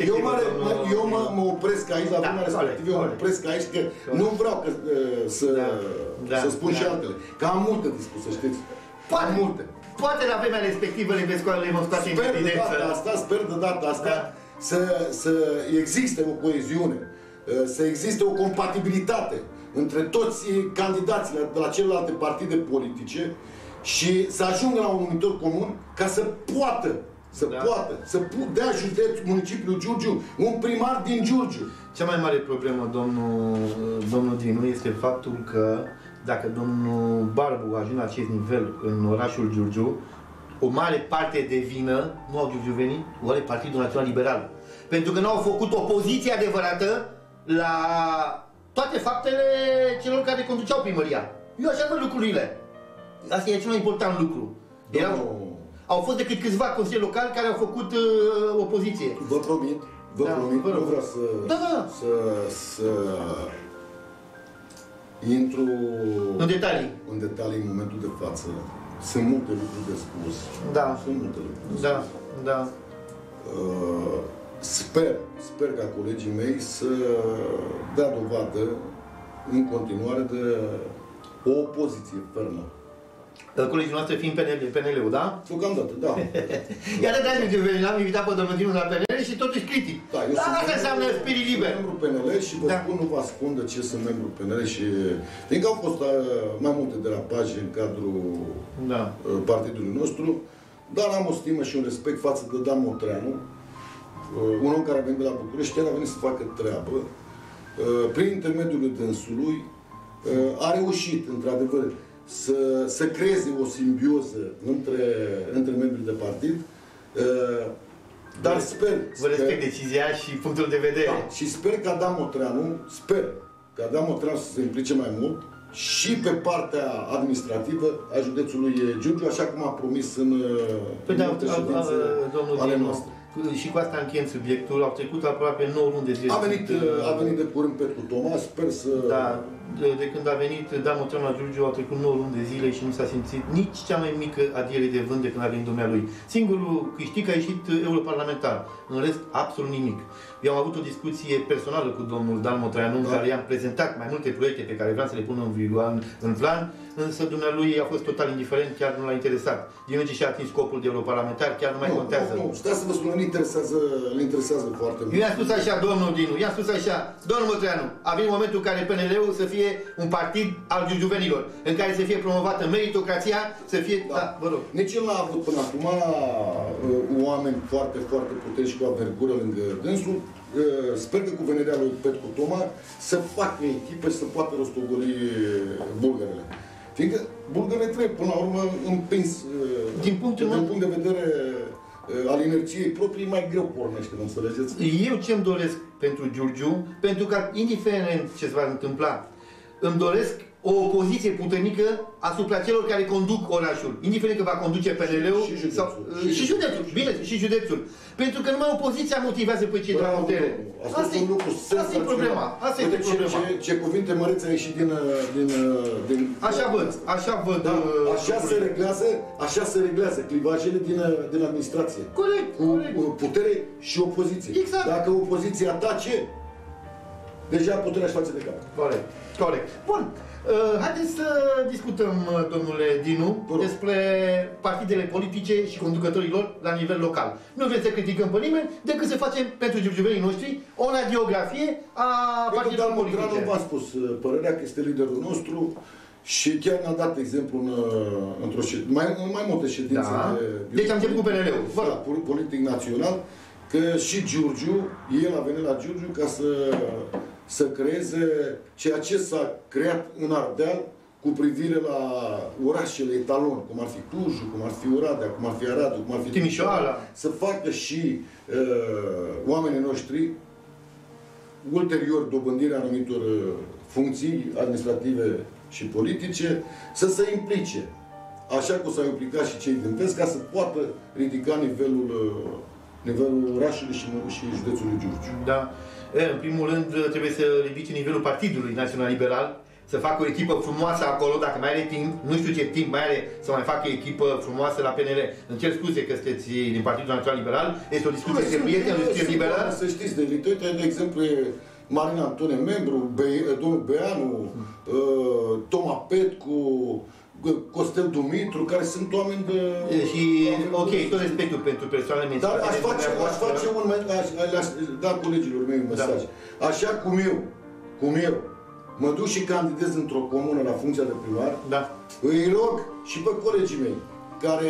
Eu mă opresc aici, la vremea respectivă, eu mă opresc aici, că nu vreau să spun și altele. Că am multe de spus, să știți. Poate la vremea respectivă le vom scoate în evidență. Sper de data asta să existe o coeziune, să existe o compatibilitate între toți candidații de la celelalte partide politice și să ajungă la un numitor comun ca să poată să dea județul municipiului Giurgiu un primar din Giurgiu. Cea mai mare problemă, domnul Dinu, este faptul că dacă domnul Barbu ajunge la acest nivel în orașul Giurgiu, o mare parte de vină nu au giurgiuvenii, o are Partidul Național Liberal. Pentru că nu au făcut opoziție adevărată la toate faptele celor care conduceau primăria. Eu așa văd lucrurile. Asta e cel mai important lucru. Au fost decât câțiva consilieri locali care au făcut opoziție. Vă promit, nu vreau să intru în detalii în momentul de față. Sunt multe lucruri de spus. Sunt multe lucruri de spus. Da. Sper ca colegii mei să dea dovadă în continuare de o opoziție fermă. Colegii noastre fiind PNL-ul, da? Deocamdată, da. Iar de aia l-am invitat pe domnul Dinu la PNL și totuși critic. Asta înseamnă spirit liber. Sunt membru PNL și vă spun, nu vă ascund de ce sunt membru PNL și... Fiindcă au fost mai multe derapaje în cadrul partidului nostru, dar am o stimă și un respect față de Dan Motreanu, un om care a venit de la București, chiar a venit să facă treabă. Prin intermediul dânsului a reușit, într-adevăr, să creeze o simbioză între membrii de partid, dar sper... Vă respect decizia și punctul de vedere. Și sper ca Dan Motreanu să se implice mai mult și pe partea administrativă a județului Giurgiu, așa cum a promis în multe ședințe ale noastre. Și cu asta încheiem subiectul. Au trecut aproape 9 luni de zile. A venit de curând Petru Toma, sper să... Da, de când a venit Dan Motreanu la Giurgiu au trecut 9 luni de zile și nu s-a simțit nici cea mai mică adiere de vânt de când a venit dumnealui. Singurul câștig a ieșit europarlamentar. În rest, absolut nimic. Eu am avut o discuție personală cu domnul Dan Motreanu, în care i-am prezentat mai multe proiecte pe care vreau să le pun în plan, însă dumnealui a fost total indiferent, chiar nu l-a interesat. Din ce și-a atins scopul de europarlamentar, chiar nu mai contează. Nu, stați să vă spun, îl interesează foarte mult. Eu i-am spus așa, domnul Dinu, i-am spus așa, domnul Motreanu, a venit momentul în care PNL-ul să fie un partid al giurgiuvenilor, în care să fie promovată meritocrația, să fie... Da, vă rog. Nici el n-a avut până acum oameni foarte, foarte puternici cu avergură lângă dânsul. Sper că cu venirea lui Petru Toma să facă echipă și să poată rostogoli bulgărele. Fiindcă bulgările trebuie, până la urmă, împins. Din punct de vedere al inerției proprii, mai greu pornește, nu înțelegeți? Eu ce-mi doresc pentru Giurgiu, pentru că, indiferent ce se va întâmpla, îmi doresc o opoziție puternică asupra celor care conduc orașul. Indiferent că va conduce PNL-ul și județul. Bine, și județul. Pentru că numai opoziția motivează pe cei de la putere. Asta e un lucru asta e problema. Asta e problema. Ce cuvinte mărețe a ieșit din așa văd. Așa văd. Da, așa se reglează clivajele din administrație. Corect. Cu putere și opoziție. Exact. Dacă opoziția atace, deja puterea își face de cap. Corect. Bun. Haideți să discutăm, domnule Dinu, despre partidele politice și conducătorii lor la nivel local. Nu vrem să criticăm pe nimeni, decât să facem pentru giurgiuvenii noștri o radiografie a partidelor politice. V-am spus părerea că este liderul nostru și chiar ne-a dat exemplu într-o mai multe ședințe. Da. Deci am început cu PNL-ul. Politic național, că și Giurgiu, el a venit la Giurgiu ca să creeze ceea ce s-a creat în Ardeal cu privire la orașele etalon, cum ar fi Clujul, cum ar fi Oradea, cum ar fi Aradul, cum ar fi Timișoara. Să facă și oamenii noștri, ulterior dobândirea anumitor funcții administrative și politice, să se implice. Așa cum s-au implicat și cei din vest, ca să poată ridica nivelul orașului și județului Giurgiu. Da. În primul rând, trebuie să ridice nivelul Partidului Național Liberal, să facă o echipă frumoasă acolo, dacă mai are timp, nu știu ce timp mai are să mai facă echipă frumoasă la PNL. Îmi cer scuze că sunteți din Partidul Național Liberal, este o discuție de prieteni, o discuție liberală. Să știți, de exemplu, e Marina Antone, membru, domnul Beanu, Toma Petcu, Costel Dumitru, care sunt oameni de... Și, ok, tot respectul pentru persoanele menționate. Dar aș da colegilor mei un mesaj. Da. Așa cum eu mă duc și candidez într-o comună la funcția de primar, da. Îi rog și pe colegii mei, care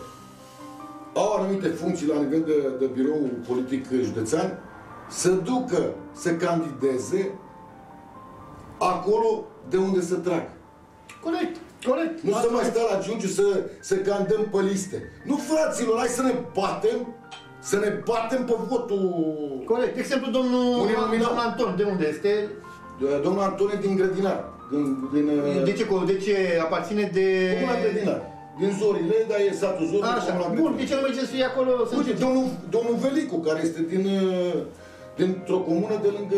au anumite funcții la nivel de birou politic județean, să ducă să candideze acolo de unde să trag. Corect. Nu să mai stea la Giurgiu să candăm pe liste. Nu, fraților, hai să ne batem pe votul. Corect. De exemplu, domnul Anton, de unde este? Domnul Anton e din Grădinar. De ce aparține de... Comuna Grădinar. Din Zorile, dar e satul Zorile. Așa, bun, de ce nu mergeți să fie acolo? Uite, domnul Velicu, care este dintr-o comună de lângă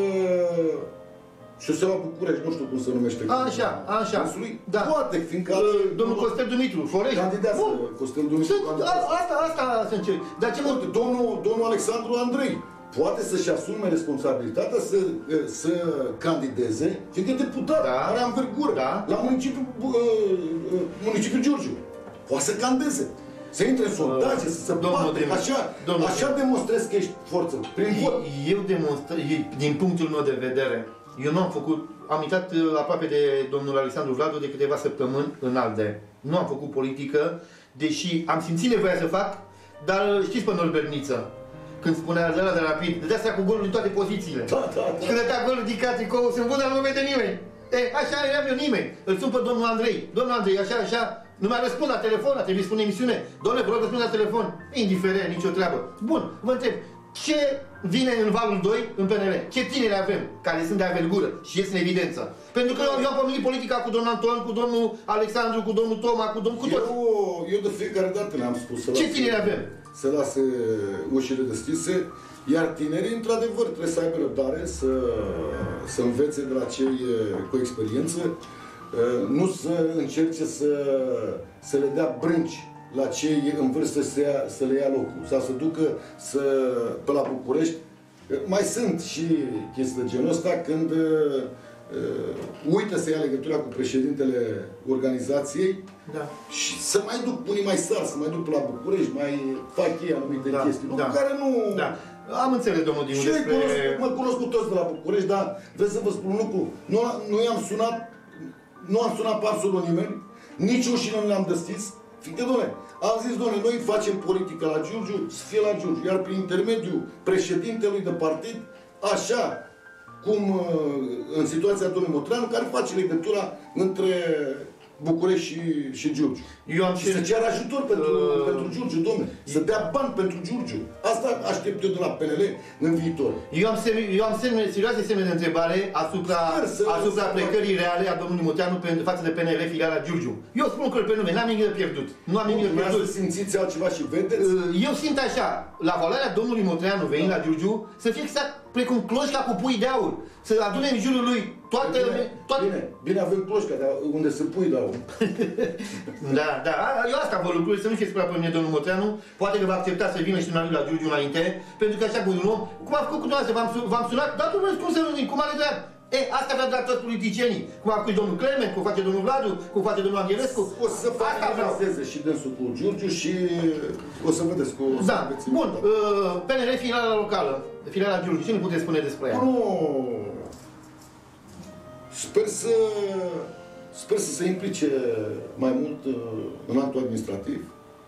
șoseaua București, nu știu cum se numește. Așa. Da. Poate, fiindcă... Domnul Costel Dumitru, Florești. Candidează Costel Dumitru. Asta să încerc. Dar ce domnul Alexandru Andrei poate să-și asume responsabilitatea să candideze, fiindcă e deputat, are anvergură, la municipiul Giurgiu. Poate să candideze. Să intre în sondaje, să se bată. Așa demonstrezi că ești forță. Prin vot. Eu demonstrez, din punctul meu de vedere, eu nu am făcut, am intrat aproape de domnul Alexandru Vladu de câteva săptămâni în ALDE. Nu am făcut politică, deși am simțit nevoia să fac, dar știți pe Norbert Niță, când spunea de la Rapid, dădea seama cu golul din toate pozițiile. Da. Și când dădea golul din Catricou, se îmbună, nu vede nimeni. Așa eram eu nimeni. Îl sun pe domnul Andrei. Domnul Andrei, așa, nu mai răspund la telefon, a trebuit să spun emisiune. Doamne, vă rog, răspund la telefon. Indiferent, nicio treabă. Bun, vă întreb, Ce vine în valul 2 în PNL? Ce tineri avem care sunt de avergură și ies în evidență? Pentru că eu am pomenit politica cu domnul Anton, cu domnul Alexandru, cu domnul Toma, cu toți. Eu de fiecare dată le-am spus ce tineri avem? Să lase ușile deschise, iar tinerii, într-adevăr, trebuie să aibă răbdare, să învețe de la cei cu experiență, nu să încerce să le dea brânci la cei în vârstă să le ia locul, sau să ducă pe la București. Mai sunt și chestii de genul ăsta când uită să ia legătura cu președintele organizației, da, și să mai duc, unii mai sar, să mai duc pe la București, mai fac ei anumite chestii, care nu... Da. Am înțeles, domnul Dinu, și mă cunosc cu toți de la București, dar vreau să vă spun un lucru, nu am sunat pe absolut nimeni, nici ușile nu le-am deschis, fiindcă, doamne, am zis, doamne, noi facem politică la Giurgiu, să fie la Giurgiu, iar prin intermediul președintelui de partid, așa cum în situația domnului Motreanu, care face legătura între București și Giurgiu. Și să ceară ajutor pentru Giurgiu, domnule. Să dea bani pentru Giurgiu. Asta aștept eu de la PNL în viitor. Eu am serioase semne de întrebare asupra plecării reale a domnului Motreanu față de PNL filiala Giurgiu. Eu spun că pe nume, n-am nimic de pierdut. Nu am nimic de pierdut. Să simțiți altceva și vedeți? Eu simt așa, la valoarea domnului Motreanu venind la Giurgiu, să fie exact precum cloșca cu pui de aur. Să adune în jurul lui toate... Bine, avem cloșca, dar unde sunt pui de aur. Da, eu asta vă lucruri, să nu fie supărat pe mine domnul Motreanu. Poate că va accepta să vină și la Giurgiu înainte, pentru că așa cu un om, cum a făcut cu dumneavoastră, v-am sunat, dar nu răspuns să nu, cu mare drag. Asta vrea de la toți politicienii. Cum a făcut domnul Clement, cum face domnul Vladu, cum face domnul Angelescu. O să familiarizeze și dânsul cu Giurgiu și o să vedeți cu... Da, bun. PNL, filiala locală, filiala Giurgiu, ce ne puteți spune despre ea? Sper să se implice mai mult în actul administrativ.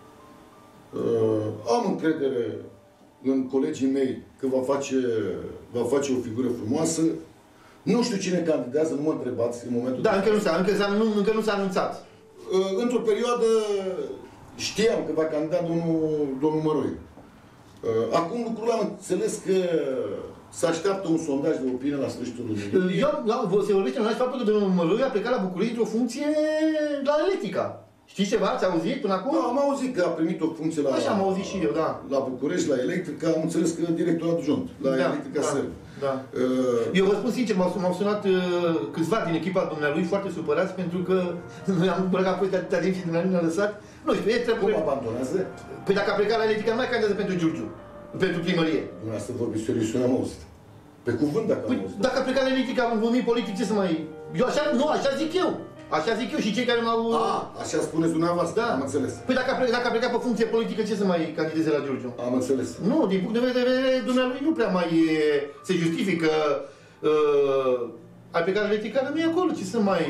Am încredere în colegii mei că va face o figură frumoasă. Nu știu cine candidează, nu mă întrebați în momentul... Da, încă nu s-a anunțat. Într-o perioadă știam că va candida domnul Măroi. Acum lucrurile am înțeles că se așteaptă un sondaj de opinie la sfârșitul lunii. Se vorbește în faptul că domnul Măroi a plecat la București într-o funcție la Electrica. Știți ceva? Ați auzit până acum? Da, am auzit că a primit o funcție la... Așa am auzit și eu, da. La București, la Electrica, am înțeles că director adjunct, la Electrica Serv. Da. Eu vă spun sincer, m-au sunat câțiva din echipa dumnealui foarte supărați pentru că noi am băgat apoi atâtea din și dumnealui ne-a lăsat. Nu știu, cum abandonează? Păi dacă a plecat la Electrica, nu mai candidează pentru Giurgiu, pentru primărie. Dumneavoastră vorbiți serios, eu n-am auzit. Pe cuvânt dacă am auzit. Dacă a plecat la Electrica, am vorbit politic, ce să mai... așa zic eu. Așa zic eu și cei care m-au... Așa spuneți dumneavoastră, da. Am înțeles. Păi dacă a plecat pe funcție politică, ce să mai candideze la Giurgiu? Am înțeles. Nu, din punct de vedere, dumnealui nu prea mai se justifică. A plecat la Electrica, nu e acolo, ce să mai...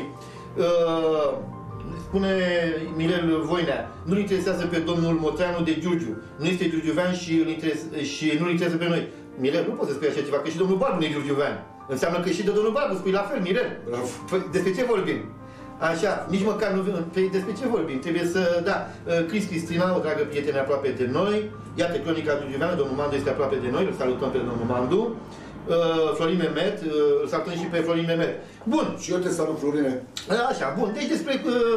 Spune Mirel Voinea, nu-l interesează pe domnul Motreanu de Giurgiu. Nu este giurgiuvean și nu-l interesează pe noi. Mirel, nu poți să spui așa ceva, că și domnul Barbu nu e giurgiuvean. Înseamnă că și de domnul Barbu spui la fel, Mirel. Bravo. Păi, despre ce vorbim? Așa, nici măcar nu... Despre ce vorbim? Trebuie să... Da, Cristina, o dragă prietenă aproape de noi. Iată cronica giurgiuveană, domnul Mandu este aproape de noi, îl salutăm pe domnul Mandu. Florin Mehmet, îl salutăm și pe Florin Mehmet. Bun. Și eu te salut, Florine. Așa, bun. Deci despre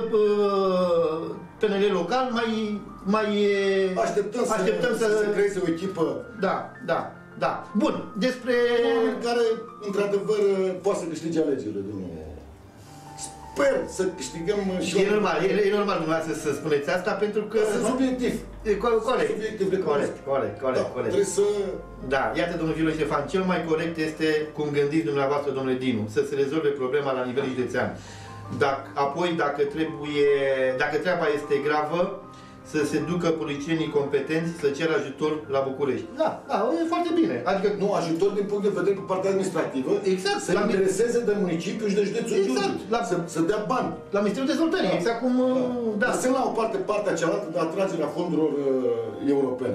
PNL local mai așteptăm să se creeze o echipă. Da. Bun. Despre... care, într-adevăr, poate să câștige alegerile, domnul. Sper să câștigăm și... E normal dumneavoastră să spuneți asta, pentru că... Sunt subiectiv. Corect. Trebuie să... Da, iată, domnul Vilu Ștefan, cel mai corect este, cum gândiți dumneavoastră, domnule Dinu, să se rezolve problema la nivel județean. Apoi, dacă treaba este gravă, să se ducă politicienii competenți să ceră ajutor la București. Da, e foarte bine. Adică... Nu, ajutor din punct de vedere pe partea administrativă. Exact. Să intereseze de municipiu și de județul Giurgiu. Să dea bani. La Ministerul Dezvoltării, exact cum... Da. Sunt la o partea cealaltă de atragerea fondurilor europene.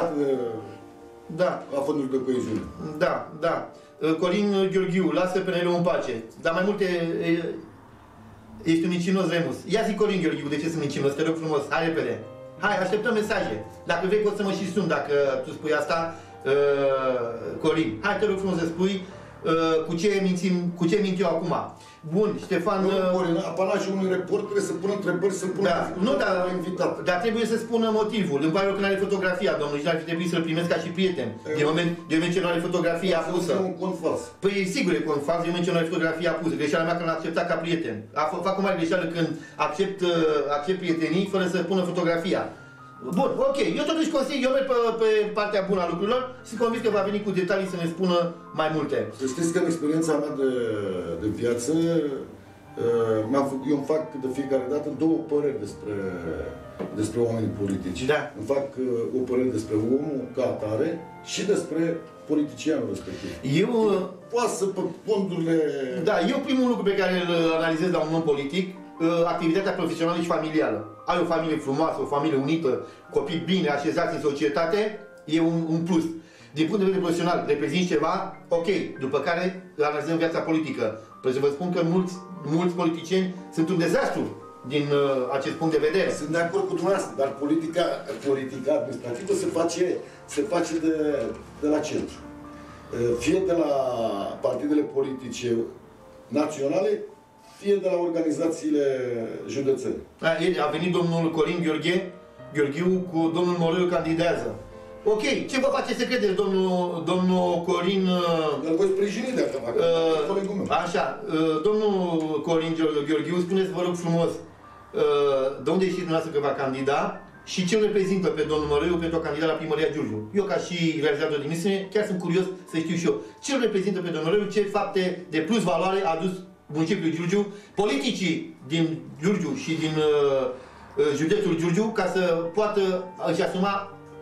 A fondurilor de coeziune. Da. Corin Gheorghiu, lasă PNL-ul în pace. Dar mai multe... Ești un mincinos, Remus. Ia zi, Corin Gheorghiu, de ce sunt mincinos? Te rog frumos, hai repede. Hai, așteptăm mesaje. Dacă vrei, poți să mă și sun dacă tu spui asta. Corin, hai te rog frumos să spui cu ce mint eu acum. Bun, Ștefan... Corin, apanajul unui report trebuie să pună întrebări, să pună invitat. Dar trebuie să spună motivul. Îmi pare rău că nu are fotografia, domnul, și ar fi trebuit să-l primesc ca și prieten. De moment ce nu are fotografia pusă. E un cont fals. Păi sigur e cont fals, de moment ce nu are fotografia pusă. Greșeala mea că l-am acceptat ca prieten. Fac o mare greșeală când accept prietenii fără să pună fotografia. Bun, ok. Eu totuși consider, eu merg pe partea bună a lucrurilor și sunt convins că va veni cu detalii să ne spună mai multe. Să știți că în experiența mea de viață, eu îmi fac de fiecare dată două păreri despre oamenii politici. Da. Îmi fac o părere despre omul ca atare și despre politicianul respectiv. Poate să pe fondurile... Da, eu primul lucru pe care îl analizez la un om politic, activitatea profesională și familială. Ai o familie frumoasă, o familie unită, copii bine așezați în societate, e un plus. Din punct de vedere profesional, reprezinți ceva, ok, după care analizăm viața politică. Păi să vă spun că mulți politicieni sunt un dezastru din acest punct de vedere. Sunt de acord cu dumneavoastră, dar politica administrativă se face de la centru. Fie de la partidele politice naționale, fie de la organizațiile județene. A venit domnul Corin Gheorghiu cu domnul Morăiu candidează. Ok, ce vă face să credeți, domnul Corin... Îl voi sprijini de acum, colegul meu. Așa, domnul Corin Gheorghiu, spuneți, vă rog frumos, de unde știți dumneavoastră că va candida și ce îl reprezintă pe domnul Morăiu pentru a candida la primăria Giurgiu? Eu, ca și realizator de emisiune, chiar sunt curios să știu și eu ce îl reprezintă pe domnul Morăiu, ce fapte de plus valoare a adus municipiul Giurgiu, politicii din Giurgiu și din județul Giurgiu, ca să poată își asuma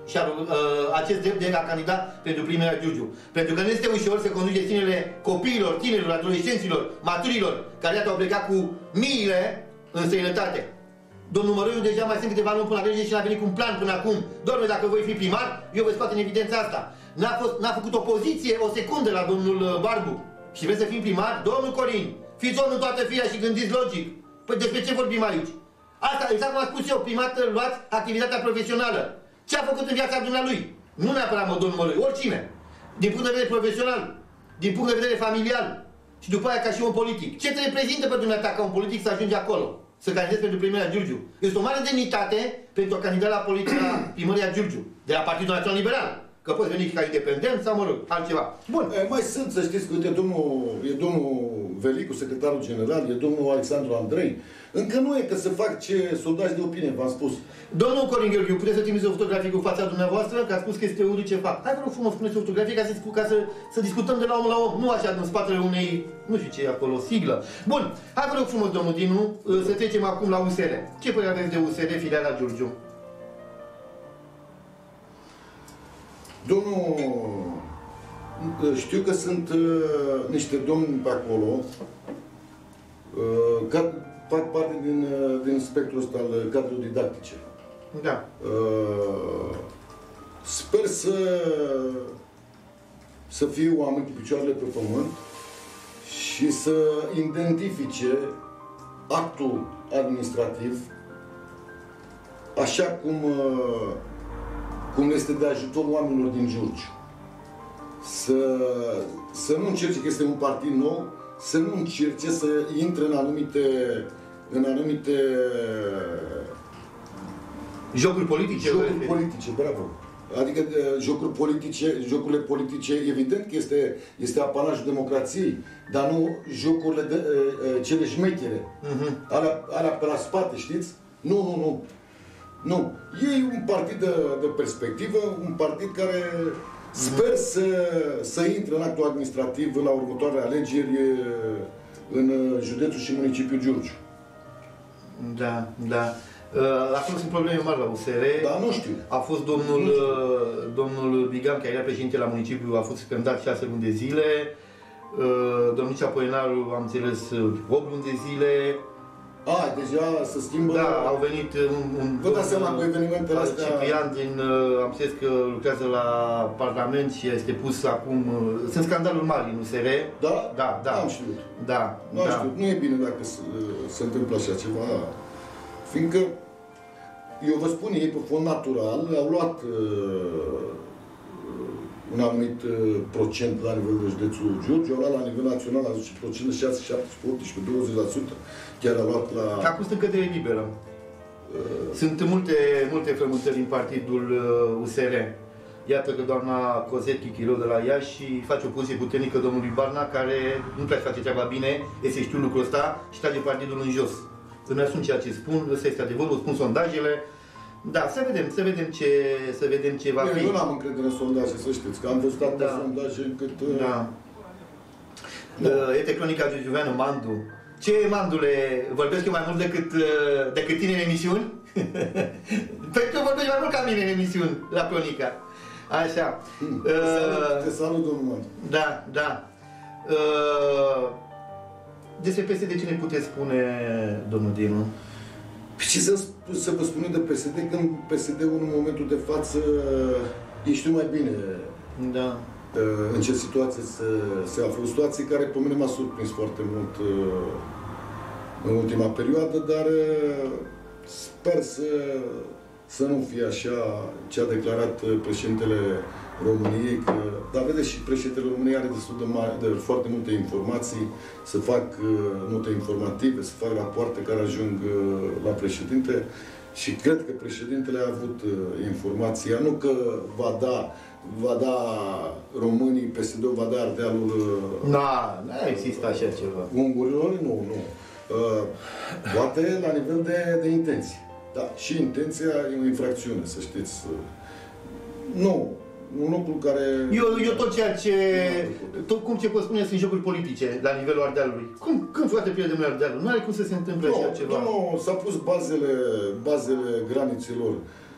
acest drept de a candida pentru primăria Giurgiu. Pentru că nu este ușor să conduci destinele copiilor, tinerilor, adolescenților, maturilor, care iată au plecat cu miile în străinătate. Domnul Mărăiu deja mai sunt câteva luni până la alegeri și n-a venit cu un plan până acum. Doamne, dacă voi fi primar, eu vă scoate în evidența asta. N-a făcut opoziție o secundă la domnul Barbu. Și vreți să fim primar? Domnul Corin, fiți om în toată firea și gândiți logic. Păi despre ce vorbim aici? Asta, exact cum am spus eu, primar, luați activitatea profesională. Ce a făcut în viața dumnealui? Nu neapărat domnul Mărăiu, oricine. Din punct de vedere profesional, din punct de vedere familial și după aia ca și un politic. Ce te reprezintă pe dumneata ca un politic să ajungi acolo? Să candidezi pentru primăria Giurgiu. Este o mare demnitate pentru a candida la primăria Giurgiu, de la Partidul Național Liberal. Că poți veni ca independent sau, mă rog, altceva. Bun. Mai sunt, să știți, că uite, e domnul Velicu, secretarul general, e domnul Alexandru Andrei. Încă nu e, că se fac sondaje de opinie, v-am spus. Domnul Corin Gheorghiu, puteți să trimiți o fotografie cu fața dumneavoastră? Că ați spus că este unul ce fac. Hai, vă rog frumos, puneți o fotografie ca să discutăm de la om la om, nu așa, în spatele unei, nu știu ce e acolo, siglă. Bun, hai, vă rog frumos, domnul Dinu, să trecem acum la USR. Ce părere aveți de USR, filiala Giurgiu? Domnul, știu că sunt niște domni pe acolo care fac parte din spectrul ăsta al cadrelor didactice. Da. Sper să fie oameni cu picioarele pe pământ și să identifice actul administrativ așa cum este de ajutor oamenilor din Giurgiu. Să nu încerce, că este un partid nou, să nu încerce să intre în anumite jocuri politice. Jocuri politice, bravo. Adică jocurile politice, evident că este apanajul democrației, dar nu jocurile cele șmechere. Alea pe la spate, știți? Nu. E un partid de perspectivă, un partid care sper să intre în actul administrativ la următoarele alegeri în județul și municipiul Giurgiu. Da. Acum sunt probleme mari la USR. Da, nu știu. A fost domnul Bigam, care era președinte la municipiu, a fost suspendat 6 luni de zile. Domnița Poenaru, am înțeles, 8 luni de zile. Deja se schimbă... Da, au venit vă dați seama cu evenimentele astea... Ciprian am înțeles că lucrează la Parlament și este pus acum... Sunt scandaluri mari în USR. Da. Am știut. Da. Nu e bine dacă se întâmplă așa ceva. Fiindcă, eu vă spun, ei pe fond natural au luat un anumit procent la nivel de județul Giurgiu, a luat la nivel național, a zis procent de 6, 17, 18, 20%. Chiar a luat la... Acum sunt cădere liberă. Sunt multe frământări în partidul USR. Iată că doamna Cosette Chichirou de la Iași face o poziție puternică domnului Barna, care nu prea face treaba bine, este știu lucrul ăsta și trage partidul în jos. Îmi asum ceea ce spun, ăsta este adevărul, spun sondajele. Da, să vedem ce va fi. Eu n-am încredere în sondaje, să știți, că am văzut atâtea sondaje încât... Da. Este cronica Giurgiuveanu, Mandu. Ce, Mandule, vorbesc eu mai mult decât tine în emisiuni? Păi tu vorbești mai mult ca mine în emisiuni, la cronica. Așa. Te salut, domnul Mandu. Da. Despre PSD ce ne puteți spune, domnul Dinu? Ce să vă spun de PSD, când PSD-ul în momentul de față știu mai bine în ce situație se află. O situație care pe mine m-a surprins foarte mult în ultima perioadă, dar sper să nu fie așa ce a declarat președintele României, dar vedeți, și președintele României are destul de foarte multe informații, să fac note informative, să fac rapoarte care ajung la președinte și cred că președintele a avut informația, nu că va da românii, PSD-ul va da Ardealul... Nu există așa ceva. Ungurilor? Nu. Poate la nivel de intenție. Da, și intenția e o infracțiune, să știți. Nu. Un lucru care... Eu tot ceea ce... cum ce pot spune, sunt jocuri politice la nivelul Ardealului. Când foarte pierde noi Ardealul? Nu are cum să se întâmple așa ceva. Nu, s-a pus bazele granițelor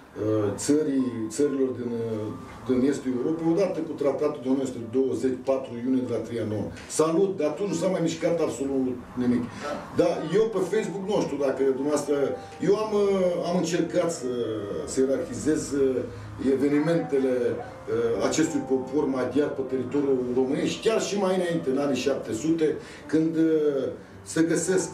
țărilor din estul Europei, odată cu tratatul de 1924 iunie de la Trianon. Salut, de atunci nu s-a mai mișcat absolut nimic. Dar eu pe Facebook, nu știu dacă dumneavoastră... Eu am încercat să ierarhizez evenimentele acestui popor maghiar pe teritoriul României și chiar și mai înainte, în anii 700, când se găsesc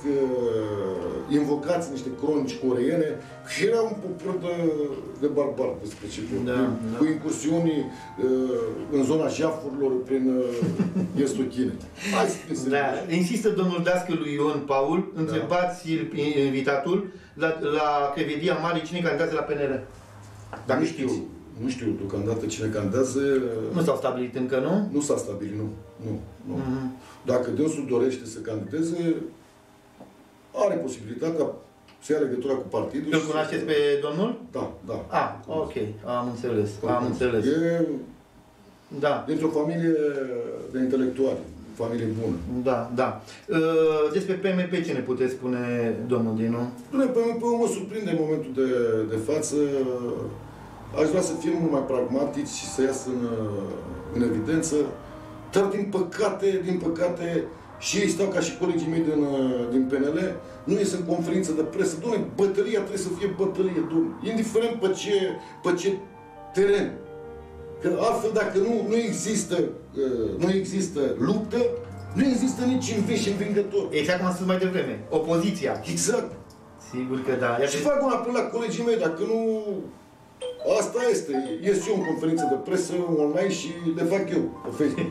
invocați niște cronici coreene și era un popor de barbari despre ce cu incursiuni în zona jafurilor prin estul Chinei. Insistă domnul dascălui Ion Paul, întrebați invitatul la Crevedia Mare cine candidează la PNL. Dacă știți. Nu știu deocamdată cine candidează. Nu s-au stabilit încă, nu? Nu s-a stabilit, nu. Dacă dânsul dorește să candideze, are posibilitatea să ia legătura cu partidul. Îl cunoașteți pe domnul? Da. Ok, am înțeles. E dintr-o familie de intelectuali, familie bună. Da. Despre PMP ce ne puteți spune, domnul Dinu? PMP-ul mă surprinde în momentul de față. Aș vrea să fim mult mai pragmatici și să iasă în evidență. Dar, din păcate, și ei stau ca și colegii mei din PNL, nu ies în conferință de presă. Doamne, bătălia trebuie să fie bătălie, domnule. Indiferent pe ce teren. Că altfel, dacă nu există luptă, nu există nici învins și învingător. Exact cum am spus mai devreme. Opoziția. Exact. Sigur că da. Și fac un apel la colegii mei, dacă nu... Asta este. Ies eu în conferință de presă online și le fac eu pe Facebook.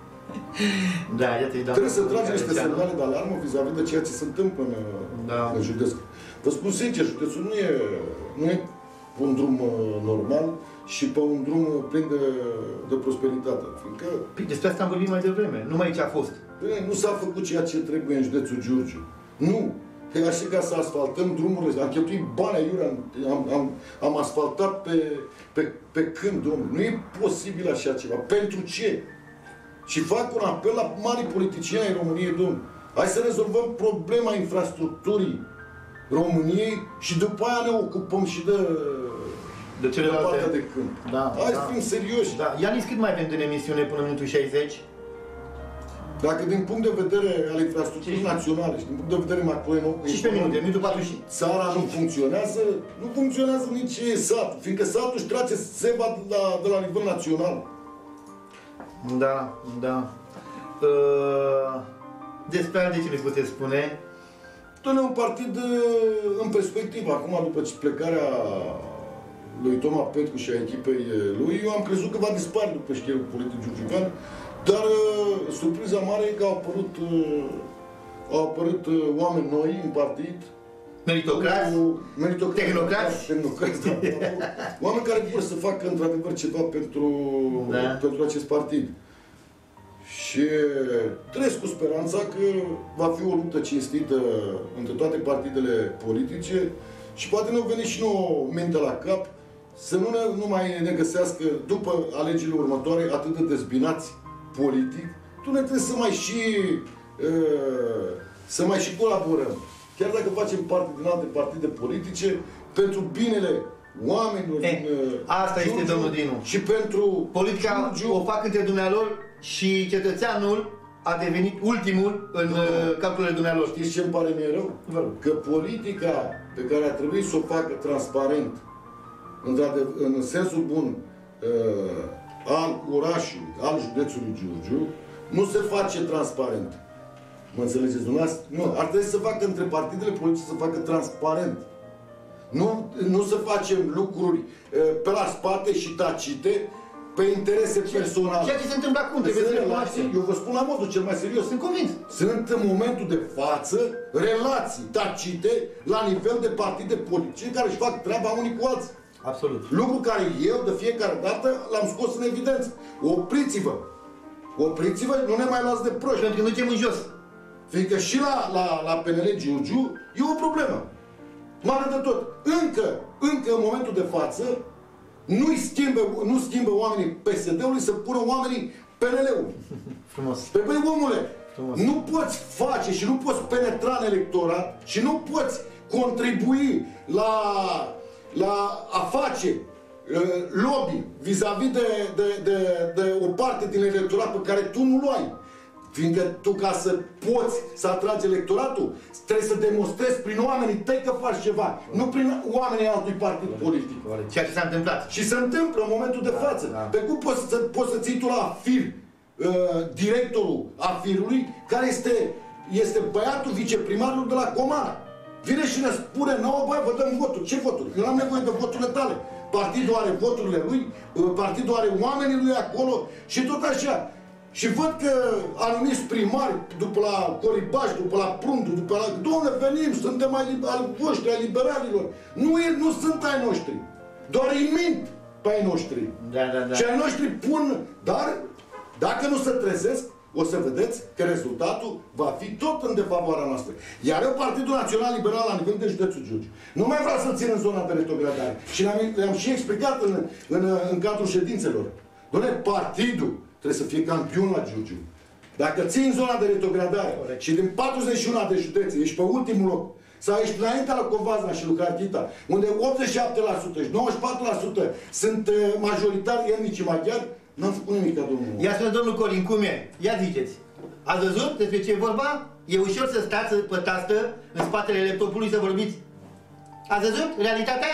Trebuie să tragem niște semnale de alarmă vis-a-vis de ceea ce se întâmplă în județ. Vă spun sincer, județul nu e un drum normal și pe un drum plin de prosperitate. Fiindcă... Despre asta am vorbit mai devreme. Numai ce a fost. Nu s-a făcut ceea ce trebuie în județul Giurgiu. Nu. Că așa ca să asfaltăm drumurile, am cheltuit bani aiurea, am asfaltat pe câmp, domnule. Nu e posibil așa ceva. Pentru ce? Și fac un apel la mari politicieni ai României, domnule. Hai să rezolvăm problema infrastructurii României și după aia ne ocupăm și de partea de câmp. Hai să fim serioși. Ianis, cât mai avem de emisiune până în minutul 60? Dacă din punct de vedere al infrastructurii naționale și din punct de vedere macroeconomic, țara nu funcționează, nu funcționează nici satul, fiindcă satul își trage seva de la nivel național. Da. Despre de ce ne puteți spune? Tot un partid în perspectivă, acum după plecarea lui Toma Petcu și a echipei lui, eu am crezut că va dispare după șchierul politic giurgiuvean, dar surpriza mare e că au apărut oameni noi în partid. Meritocrați, tehnocrați. Oameni care vor să facă într-adevăr ceva pentru acest partid. Și trăiesc cu speranța că va fi o luptă cinstită între toate partidele politice și poate ne-o veni și nouă minte la cap să nu mai ne găsească după alegerile următoare atât de dezbinați politic. Tu ne trebuie să mai și colaborăm. Chiar dacă facem parte din alte partide politice, pentru binele oamenilor din asta este, domnul Dinu. Și pentru politica o fac între dumnealor și cetățeanul a devenit ultimul în calculele dumnealor. Știți ce îmi pare mie rău? Că politica pe care ar trebui să o facă transparent, în sensul bun, al orașului, al județului Giurgiu, nu se face transparent. Mă înțelegeți dumneavoastră? Nu. Ar trebui să facă între partidele politice să facă transparent. Nu să facem lucruri pe la spate și tacite, pe interese personale. Ceea ce se întâmplă acum, trebuie să recunoaștem. Eu vă spun la modul cel mai serios. Sunt convins. Sunt în momentul de față relații tacite la nivel de partide politice care își fac treaba unii cu alții. Absolut. Lucru care eu de fiecare dată l-am scos în evidență. Opriți-vă! Opriți-vă, nu ne mai luați de proști. Pentru că nu ducem în jos. Fiindcă și la PNL Giurgiu e o problemă. Mare de tot. Încă în momentul de față nu schimbă oamenii PSD-ului să pună oamenii PNL-ului. Frumos. Pe băi, omule, frumos. Nu poți face și nu poți penetra în electorat și nu poți contribui la a face lobby vis-a-vis de o parte din electorat pe care tu nu-l ai. Fiindcă tu, ca să poți să atragi electoratul, trebuie să demonstrezi prin oamenii tăi că faci ceva, nu prin oamenii altui partid politic. Ceea ce s-a întâmplat. Și se întâmplă în momentul de față. Pe cum poți să ții tu la fir directorul afirului, care este băiatul viceprimarului de la Comara. Vine și ne spune nouă, băi, vă dăm voturi. Ce voturi? Eu n-am nevoie de voturile tale. Partidul are voturile lui, partidul are oamenii lui acolo și tot așa. Și văd că anumiți primari, după la Coribaj, după la Prundu, după la... Doamne, venim, suntem al voștri, ai liberalilor. Nu sunt ai noștri. Doar îi mint pe ai noștri. Da. Și ai noștri pun... Dar, dacă nu se trezesc, o să vedeți că rezultatul va fi tot în defavoarea noastră. Iar eu, Partidul Național Liberal, la nivel de județul Giurgiu, nu mai vreau să-l țin în zona de retrogradare. Și le-am și explicat în cadrul ședințelor. Doamne, partidul trebuie să fie campion la Giurgiu. Dacă ții în zona de retrogradare și din 41 de județe ești pe ultimul loc, sau ești înaintea la Covazna și Lucrachita, unde 87% și 94% sunt majoritari etnici maghiari, n-am făcut nimic, domnul. Ia spune, domnul Corin, cum e? Ia ziceți. Ați văzut despre ce e vorba? E ușor să stați pe tastă, în spatele laptopului, să vorbiți. Ați văzut realitatea?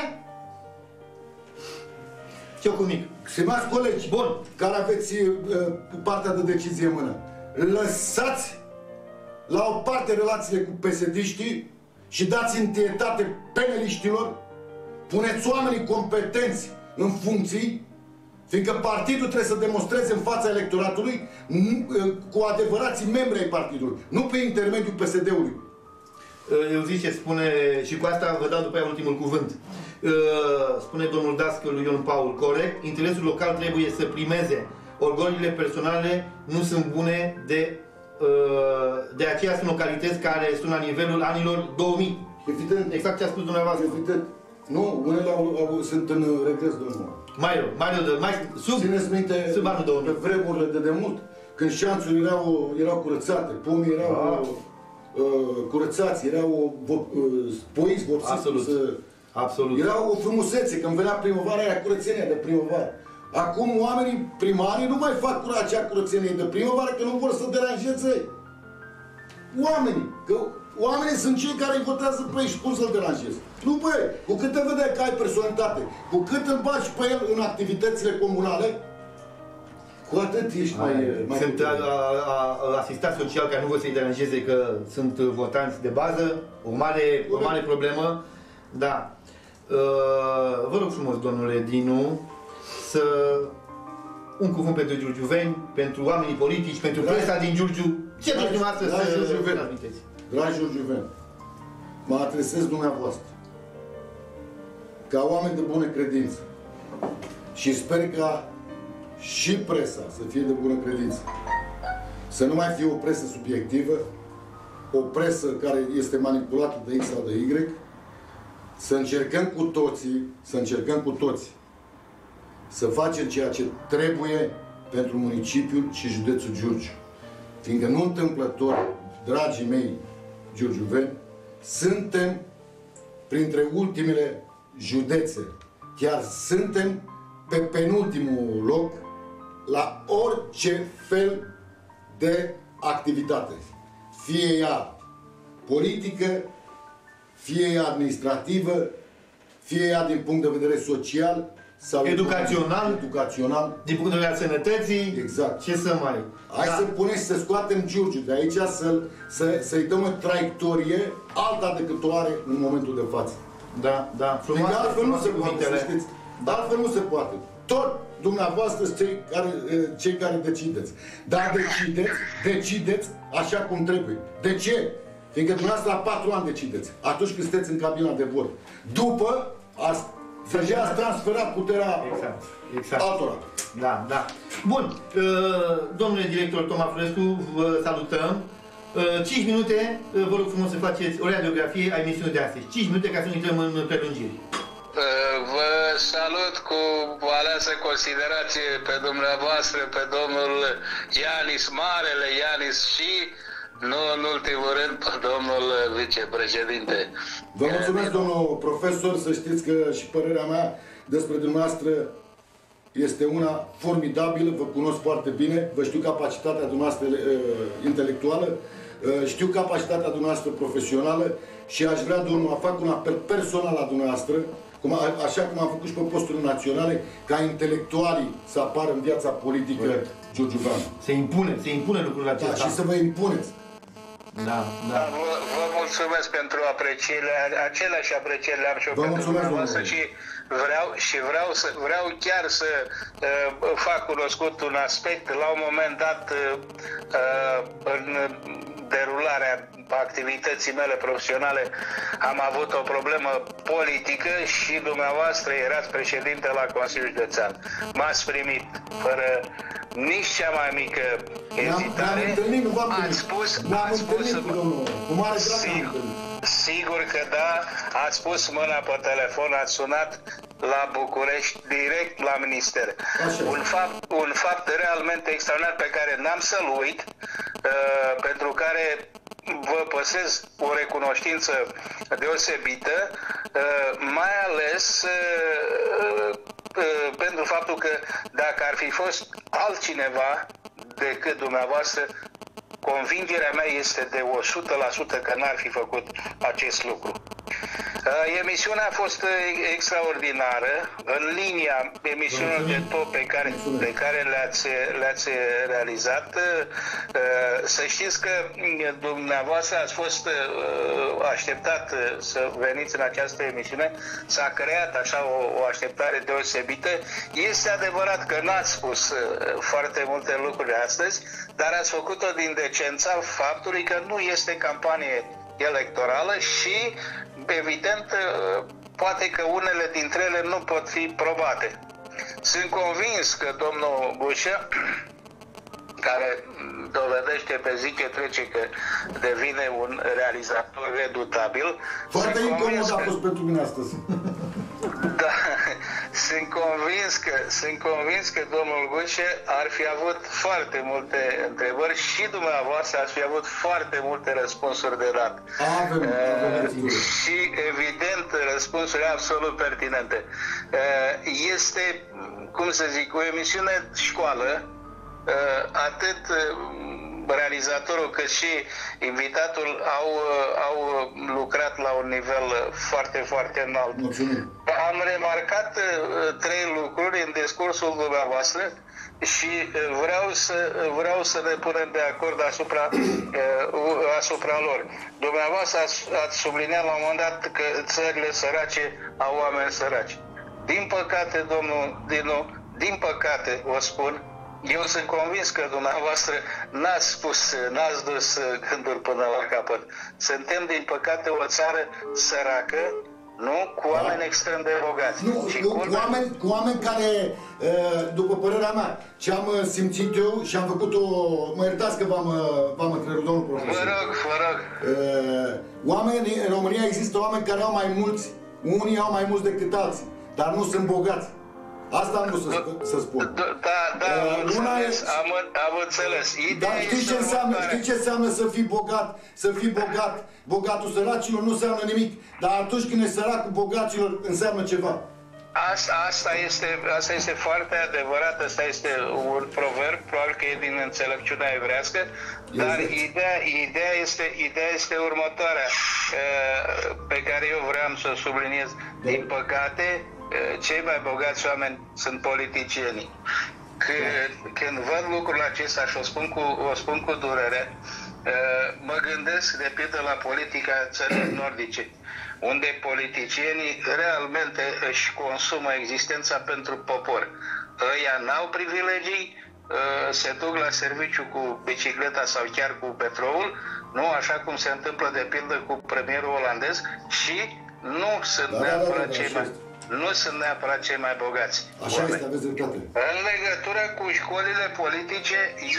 Ce-o cu mic? Stimați colegi, bun, care aveți partea de decizie în mână, lăsați la o parte relațiile cu PSD-știi și dați întâietate peneliștilor, puneți oamenii competenți în funcții, fiindcă partidul trebuie să demonstreze în fața electoratului cu adevărații membri ai partidului, nu pe intermediul PSD-ului. Eu zic ce spune, și cu asta vă dau după aia ultimul cuvânt. Spune domnul Dască lui Ion Paul, corect, interesul local trebuie să primeze. Orgoliile personale nu sunt bune, de aceea sunt localități care sunt la nivelul anilor 2000. Evident. Exact ce a spus dumneavoastră. Evident. Nu, unele sunt în regres, domnul. Țineți minte, sub anul 2000. Pe vremurile de demult, când șanțurile erau curățate, pomii erau curățați, erau spoiți, vopsiți. Absolut. Era o frumusețe, când venea primăvara, era curățenia de primăvară. Acum oamenii primari nu mai fac acea curățenie de primăvară, că nu vor să deranjeze oamenii. Că oamenii sunt cei care îi votează pe ei și cum să-l deranjeze. Nu, băi, cu cât te vede că ai personalitate, cu cât îl bagi pe el în activitățile comunale, cu atât ești mai... Sunt asistați social care nu vor să-i deranjeze că sunt votanți de bază, o mare problemă. Da. Vă rog frumos, domnule Dinu, să un cuvânt pentru giurgiuveni, pentru oamenii politici, pentru presa din Giurgiu. Ce vreți dumneavoastră să transmiteți? Dragi giurgiuveni, mă adresez dumneavoastră ca oameni de bună credință și sper ca și presa să fie de bună credință. Să nu mai fie o presă subiectivă, o presă care este manipulată de X sau de Y. Să încercăm cu toții să facem ceea ce trebuie pentru municipiul și județul Giurgiu. Fiindcă nu întâmplător, dragii mei giurgiuveni, suntem printre ultimele județe. Chiar suntem pe penultimul loc la orice fel de activitate. Fie ea politică, fie ea administrativă, fie ea din punct de vedere social sau educațional, din punct de vedere al sănătății. Exact. Ce să mai... Hai să punem și să scoatem Giurgiu de aici, să-i dăm o traiectorie alta decât o are în momentul de față. Da. Frumoase, altfel nu se poate, să știți. Altfel nu se poate. Tot dumneavoastră cei care decideți. Dar decideți așa cum trebuie. De ce? Fiindcă dumneavoastră la 4 ani decideți. Atunci când sunteți în cabina de vot. După, deja ați transferat puterea altora. Da. Bun. Domnule director Toma Florescu, vă salutăm. 5 minute, vă rog frumos să faceți o radiografie a emisiunii de astăzi. 5 minute ca să nu intrăm în prelungiri. Vă salut cu o aleasă considerație pe dumneavoastră, pe domnul Ianis, marele Ianis și, nu în ultimul rând, pe domnul vicepreședinte. Vă mulțumesc, domnul profesor, să știți că și părerea mea despre dumneavoastră este una formidabilă, vă cunosc foarte bine, vă știu capacitatea dumneavoastră intelectuală, știu capacitatea dumneavoastră profesională și aș vrea, domnul, a fac un apel personal la dumneavoastră, așa cum am făcut și pe posturile naționale, ca intelectualii să apară în viața politică giurgiuveană. Se impune lucrurile acestea. Da, și să vă impuneți. Da. Vă mulțumesc pentru apreciile, aceleași aprecieri le am și eu pentru dumneavoastră și vreau chiar să fac cunoscut un aspect. La un moment dat, în derularea activității mele profesionale, am avut o problemă politică și dumneavoastră erați președinte la Consiliul Județean. M-ați primit fără nici cea mai mică ezitare. Ați spus, sigur că da, ați pus mâna pe telefon, ați sunat la București, direct la minister. Un fapt realmente extraordinar pe care n-am să-l uit, pentru care vă păstrez o recunoștință deosebită, mai ales pentru faptul că dacă ar fi fost altcineva decât dumneavoastră, convingerea mea este de 100% că n-ar fi făcut acest lucru. Emisiunea a fost extraordinară, în linia emisiunilor de top pe care le-ați realizat. Să știți că dumneavoastră ați fost așteptat să veniți în această emisiune, s-a creat așa o așteptare deosebită. Este adevărat că n-ați spus foarte multe lucruri astăzi, dar ați făcut-o din decența faptului că nu este campanie electorală și, evident, poate că unele dintre ele nu pot fi probate. Sunt convins că domnul Bușă, care dovedește pe zi ce trece că devine un realizator redutabil. Foarte incomod a fost pentru mine astăzi. Da, sunt convins că domnul Gușe ar fi avut foarte multe întrebări și dumneavoastră ați fi avut foarte multe răspunsuri de dat. Și evident răspunsuri absolut pertinente. Este, cum să zic, o emisiune școală, atât realizatorul cât și invitatul au lucrat la un nivel foarte, foarte înalt. Mulțumim. Am remarcat 3 lucruri în discursul discursul dumneavoastră și vreau să ne punem de acord asupra lor. Dumneavoastră ați subliniat la un moment dat că țările sărace au oameni săraci. Din păcate, domnul Dinu, din păcate, o spun, eu sunt convins că dumneavoastră n-ați dus gânduri până la capăt. Suntem, din păcate, o țară săracă, nu? Cu oameni extrem de bogați. Nu, cu oameni care, după părerea mea, ce am simțit eu și am făcut-o, mă iertați că v-am întrerupt, domnul profesor. Vă rog. Oamenii, în România există oameni care au mai mulți, unii au mai mulți decât alții, dar nu sunt bogați. Asta am vrut să spun. Da, am înțeles. Dar știi ce înseamnă să fii bogat? Să fii bogat. Bogatul săracilor nu înseamnă nimic. Dar atunci când e săracul bogaților, înseamnă ceva. Asta este foarte adevărat. Asta este un proverb, probabil că e din înțelepciunea evrească. Dar ideea este următoarea, pe care eu vreau să o subliniez. Din păcate, cei mai bogați oameni sunt politicienii. Când văd lucrul acesta și o spun cu durere, mă gândesc de pildă la politica țărilor nordice, unde politicienii realmente își consumă existența pentru popor. Ăia n-au privilegii, se duc la serviciu cu bicicleta sau chiar cu petrolul, nu așa cum se întâmplă de pildă cu premierul olandez, și nu sunt neapărat cei mai bogați. Așa este, aveți dreptate. În legătură cu școlile politice,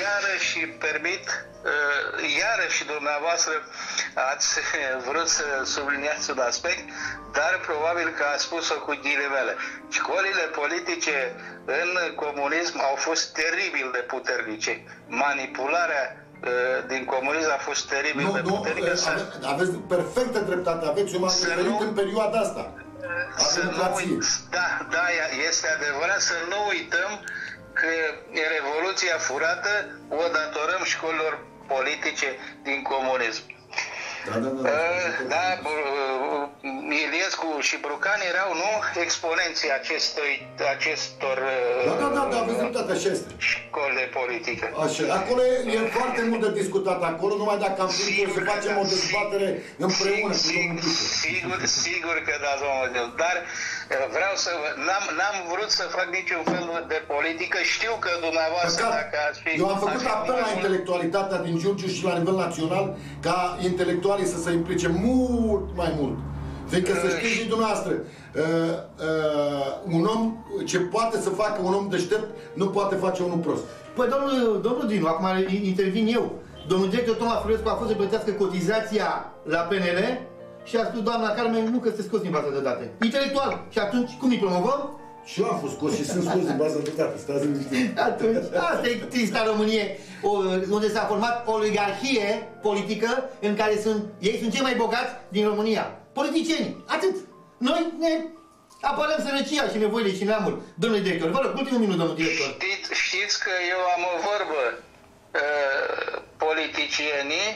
iarăși dumneavoastră ați vrut să subliniați un aspect, dar probabil că ați spus-o cu ghilimele. Școlile politice în comunism au fost teribil de puternice. Manipularea din comunism a fost teribil de puternică. Aveți perfectă dreptate, aveți o referit în perioada asta. Da, este adevărat, să nu uităm că Revoluția furată o datorăm școlilor politice din comunism. Iliescu și Brucan erau, nu, exponenții acestor aveți dreptate, așa este. Școli de politică. Așa. Acolo e foarte mult de discutat acolo, numai dacă am vrut să facem o dezbatere împreună cu domnul Ducă. Sigur că da, domnul, dar vreau să... N-am vrut să fac niciun fel de politică, știu că dumneavoastră, dacă ați fi... Eu am făcut apel la intelectualitatea din Giurgiu și la nivel național, ca intelectualii să se implice mult mai mult. Fiindcă să știți și dumneavoastră, un om, ce poate să facă un om deștept, nu poate face unul prost. Păi domnul Dinu, acum intervin eu. Domnul director Toma Florescu a fost să plătească cotizația la PNL și a spus, doamna Carmen, nu că ste scos din baza de date. Intelectual. Și atunci, cum îi promovăm? Și eu am fost scos și sunt scos din baza de date. Stați liniștit. Atunci, asta e trista României, unde s-a format o oligarhie politică în care ei sunt cei mai bogați din România. Politicienii. Atât. Noi ne apărăm sărăcia și nevoile și neamul. Domnule director, vă rog, ultimul minut, domnul director. Știți că eu am o vorbă. Politicienii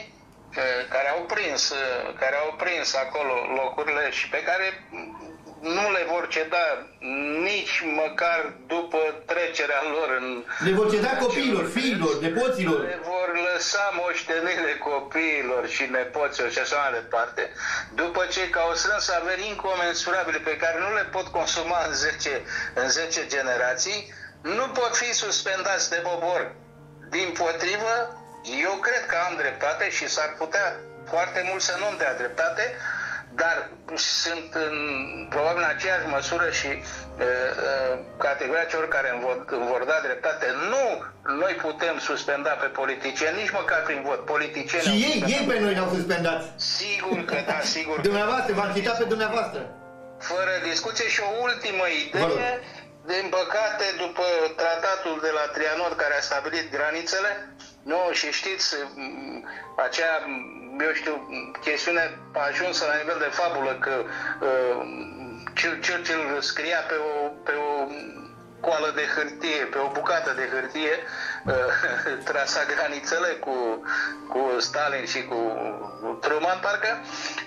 care au prins acolo locurile și pe care nu le vor ceda nici măcar după trecerea lor în... Le vor ceda copiilor, fiilor, nepoților. Le vor lăsa moștenire copiilor și nepoților și așa mai departe, după ce că au strâns averi incomensurabile pe care nu le pot consuma în 10 generații, nu pot fi suspendați de popor. Dimpotrivă, eu cred că am dreptate și s-ar putea foarte mult să nu-mi dea dreptate, dar sunt probabil în aceeași măsură și categoria celor care îmi vor da dreptate. Nu noi putem suspenda pe politicieni, nici măcar prin vot. Politicieni și ei pe noi ne-au suspendat. Sigur că da, sigur. Dumneavoastră, v-am citat pe dumneavoastră. Fără discuție. Și o ultimă idee. Din păcate, după tratatul de la Trianon care a stabilit granițele, nu, și știți, acea, eu știu, chestiune a ajuns la nivel de fabulă că Churchill scria pe o coală de hârtie, pe o bucată de hârtie, trasa granițele cu Stalin și cu Truman, parcă,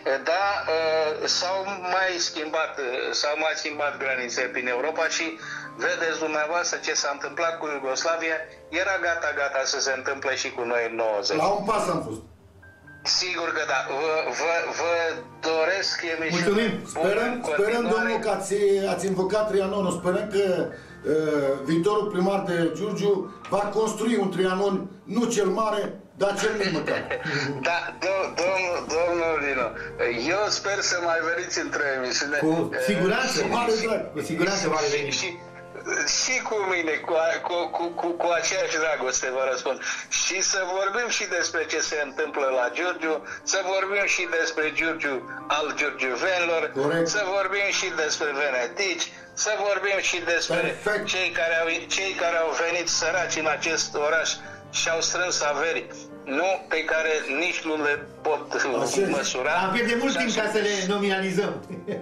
s-au mai schimbat granițele prin Europa și vedeți dumneavoastră ce s-a întâmplat cu Iugoslavia, era gata să se întâmple și cu noi în 90. La un pas am fost. Sigur că da. Vă doresc emisiune. Mulțumim. Sperăm, domnul, că ați invocat Trianonul. Sperăm că viitorul primar de Giurgiu va construi un Trianon, nu cel mare, dar cel mic măcar. Da, domnul Dinu, eu sper să mai veniți într-o emisiune. Cu siguranță, cu siguranță va reveni. Și cu mine, cu aceeași dragoste vă răspund. Și să vorbim și despre ce se întâmplă la Giurgiu, să vorbim și despre Giurgiu al giurgiuvenilor, să vorbim și despre venetici, să vorbim și despre cei care au venit săraci în acest oraș și au strâns averi, nu pe care nici nu le pot măsura. Am pierdut mult timp ca să le nominalizăm.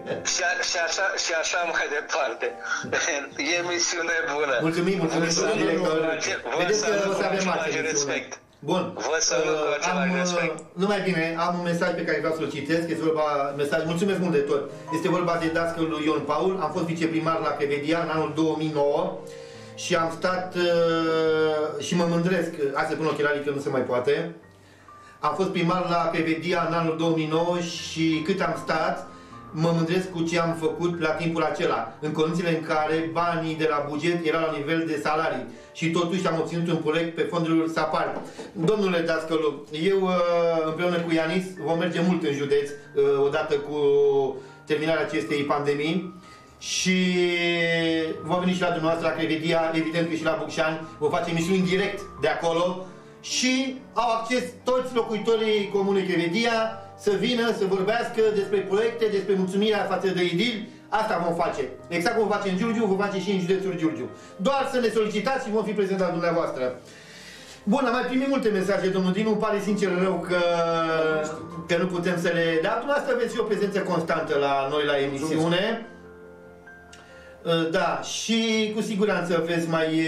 Și așa mai departe. E misiune bună. Mulțumim, director. Vedeți că o să avem mare respect. Bun. Vă salut cu același respect. Numai bine, am un mesaj pe care vreau să-l citesc. Este vorba, mulțumesc mult de tot. Este vorba de dascălul Ion Paul. Am fost viceprimar la Crevedia în anul 2009. Și am stat și mă mândresc, asta pun ochelarii că nu se mai poate. Am fost primar la Crevedia în anul 2009 și cât am stat, mă mândresc cu ce am făcut la timpul acela, în condițiile în care banii de la buget erau la nivel de salarii. Și totuși am obținut un proiect pe fondul SAPAR. Domnule Dascălu, eu împreună cu Ianis vom merge mult în județ, odată cu terminarea acestei pandemii. Și vom veni și la dumneavoastră la Crevedia, evident că și la Bucșani, vom face emisiuni direct de acolo și au acces toți locuitorii comunei Crevedia să vină, să vorbească despre proiecte, despre mulțumirea față de idil. Asta vom face. Exact cum vom face în Giurgiu, vom face și în județul Giurgiu. Doar să ne solicitați și vom fi prezenți la dumneavoastră. Bun, am mai primit multe mesaje, domnul Dinu, îmi pare sincer rău că nu putem să le... Dar dumneavoastră aveți și o prezență constantă la noi la emisiune. Da, și cu siguranță veți mai...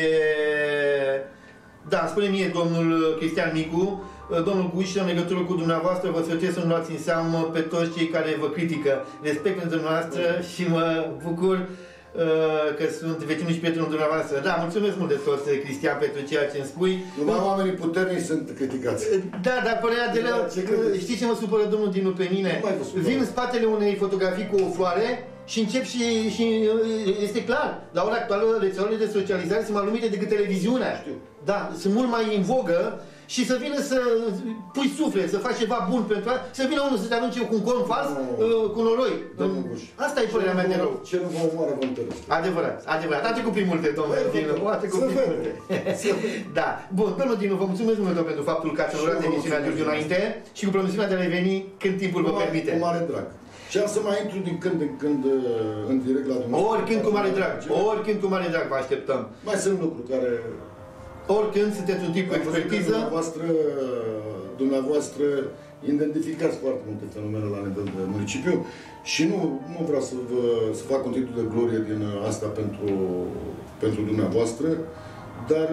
Da, spune mie domnul Cristian Micu, domnul Guișă, în legătură cu dumneavoastră, vă sfătuiesc să nu luați în seamă pe toți cei care vă critică. Respect pentru dumneavoastră și mă bucur că sunt vecinul și prietenul dumneavoastră. Da, mulțumesc mult de tot, Cristian, pentru ceea ce îmi spui. Numai oamenii puternici sunt criticați. Da, dar părerea de rău, știi ce mă supără domnul Dinu pe mine? Vin în spatele unei fotografii cu o floare și încep și este clar, la ora actuală rețelele de socializare sunt mai lumite decât televiziunea. Știu. Da, sunt mult mai în vogă și să vină să pui suflet, să faci ceva bun pentru asta, să vină unul să te arunce cu un corn fals, cu noroi. Asta e părerea mea de rău. Ce nu vă omoară, vă întâlnesc. Adevărat, adevărat. A trecut prin multe, domnule Dinu. A trecut prin multe. Da. Bun, domnul Dinu, vă mulțumesc mult pentru faptul că ați onorat emisiunea Giurgiu înainte și cu promisiunea de a reveni când timpul vă permite. Cu mare drag. Și am să mai intru din când în când în direct la dumneavoastră. Oricând cu mare drag. Oricând cu mare drag vă așteptăm. Mai sunt lucruri care... Oricând sunteți un tip cu expertiză. Dumneavoastră identificați foarte multe fenomene la nivel de municipiu și nu vreau să fac un titlu de glorie din asta pentru dumneavoastră, dar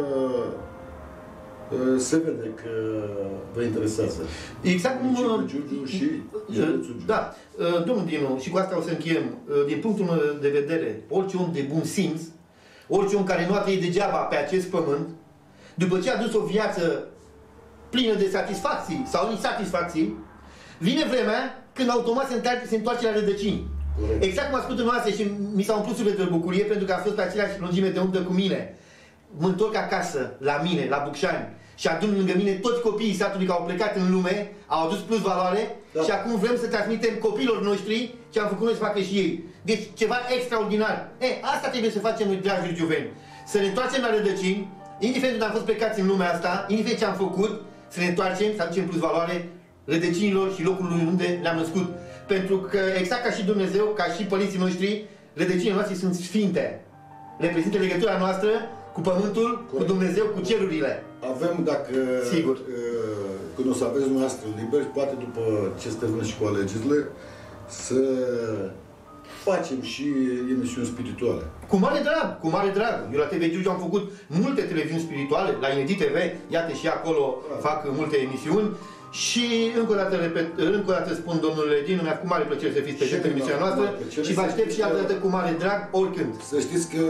se vede că vă interesează. Exact cum... Giurgiu și județul. Da. Domnul Dinu, și cu asta o să încheiem. Din punctul meu de vedere, orice om de bun simț, orice om care nu a trăit degeaba pe acest pământ, după ce a dus o viață plină de satisfacții sau insatisfacții, vine vremea când automat se întoarce la rădăcini. Corect. Exact cum a spus dumneavoastră și mi s-a umplut sufletul de bucurie pentru că a fost pe aceeași lungime de undă cu mine. Mă întorc acasă, la mine, la Bucșani și adun lângă mine toți copiii satului care au plecat în lume, au adus plus valoare și acum vrem să transmitem copiilor noștri ce am făcut noi să facă și ei. Deci ceva extraordinar. Asta trebuie să facem noi, dragi giurgiuveni. Să ne întoarcem la rădăcini, indiferent unde am fost plecați în lumea asta, indiferent ce am făcut, să ne întoarcem, să aducem plus valoare rădăcinilor și locului unde le-am născut. Pentru că, exact ca și Dumnezeu, ca și părinții noștri, rădăcinile noastre sunt sfinte. Reprezintă legătura noastră cu pământul, cu Dumnezeu, cu cerurile. Avem, dacă... Sigur. Când o să aveți dumneavoastră liberi, poate după ce se termină și cu alegerile, să facem și emisiuni spirituale. Cu mare drag, cu mare drag. Eu la TV Giurgiu am făcut multe televiziuni spirituale, la Inedit TV, iată și acolo fac multe emisiuni Și încă o dată repet, încă o dată spun, domnule Dinu, mi-a cu mare plăcere să fiți prezent în emisiunea noastră și vă aștept și altă dată cu mare drag, oricând. Să știți că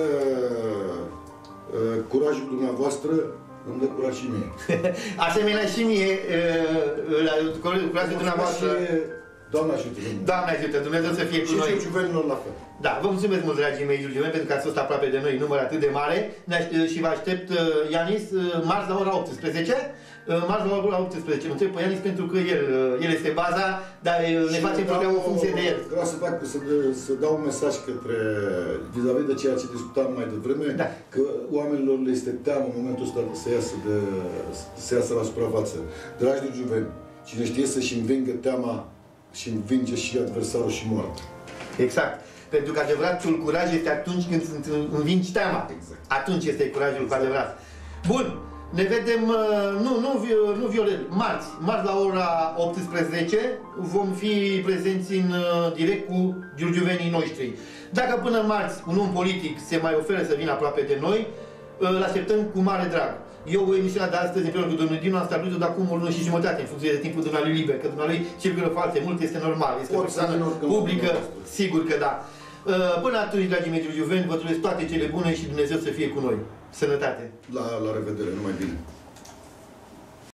curajul dumneavoastră îmi dă curaj și mie. Asemenea și mie, curajul dumneavoastră. Doamne ajută, Doamne ajută, Dumnezeu să fie cu noi. Și juvenilor la fel. Da, vă mulțumesc mult, dragii mei giurgiuveni, pentru că ați fost aproape de noi, număr atât de mare. Și vă aștept, Ianis, marți la ora 18. Marți la ora 18. Nu întreb pe Ianis pentru că el este baza, dar ne facem propria o funcție de el. Vreau să dau un mesaj către vis-a-vis de ceea ce discutam mai devreme, da. Că oamenilor le este teamă în momentul ăsta să iasă la suprafață. Dragi giurgiuveni, cine știe să-și învingă teama și învinge și adversarul și moartea. Exact. Pentru că adevăratul curaj este atunci când învingi teama. Exact. Atunci este curajul cu adevărat. Bun. Ne vedem, nu Violel, marți la ora 18 vom fi prezenți în direct cu giurgiuvenii noștri. Dacă până marți un om politic se mai oferă să vină aproape de noi, îl așteptăm cu mare drag. Eu, emisiunea de astăzi, împreună cu domnul Dinu, am stabilit-o de acum o lună și jumătate, în funcție de timpul dumnealui liber, că dumnealui circulă foarte mult, este normal, este o persoană publică, sigur că da. Până atunci, dragii mei giurgiuveni, vă doresc toate cele bune și Dumnezeu să fie cu noi. Sănătate! La revedere, numai bine!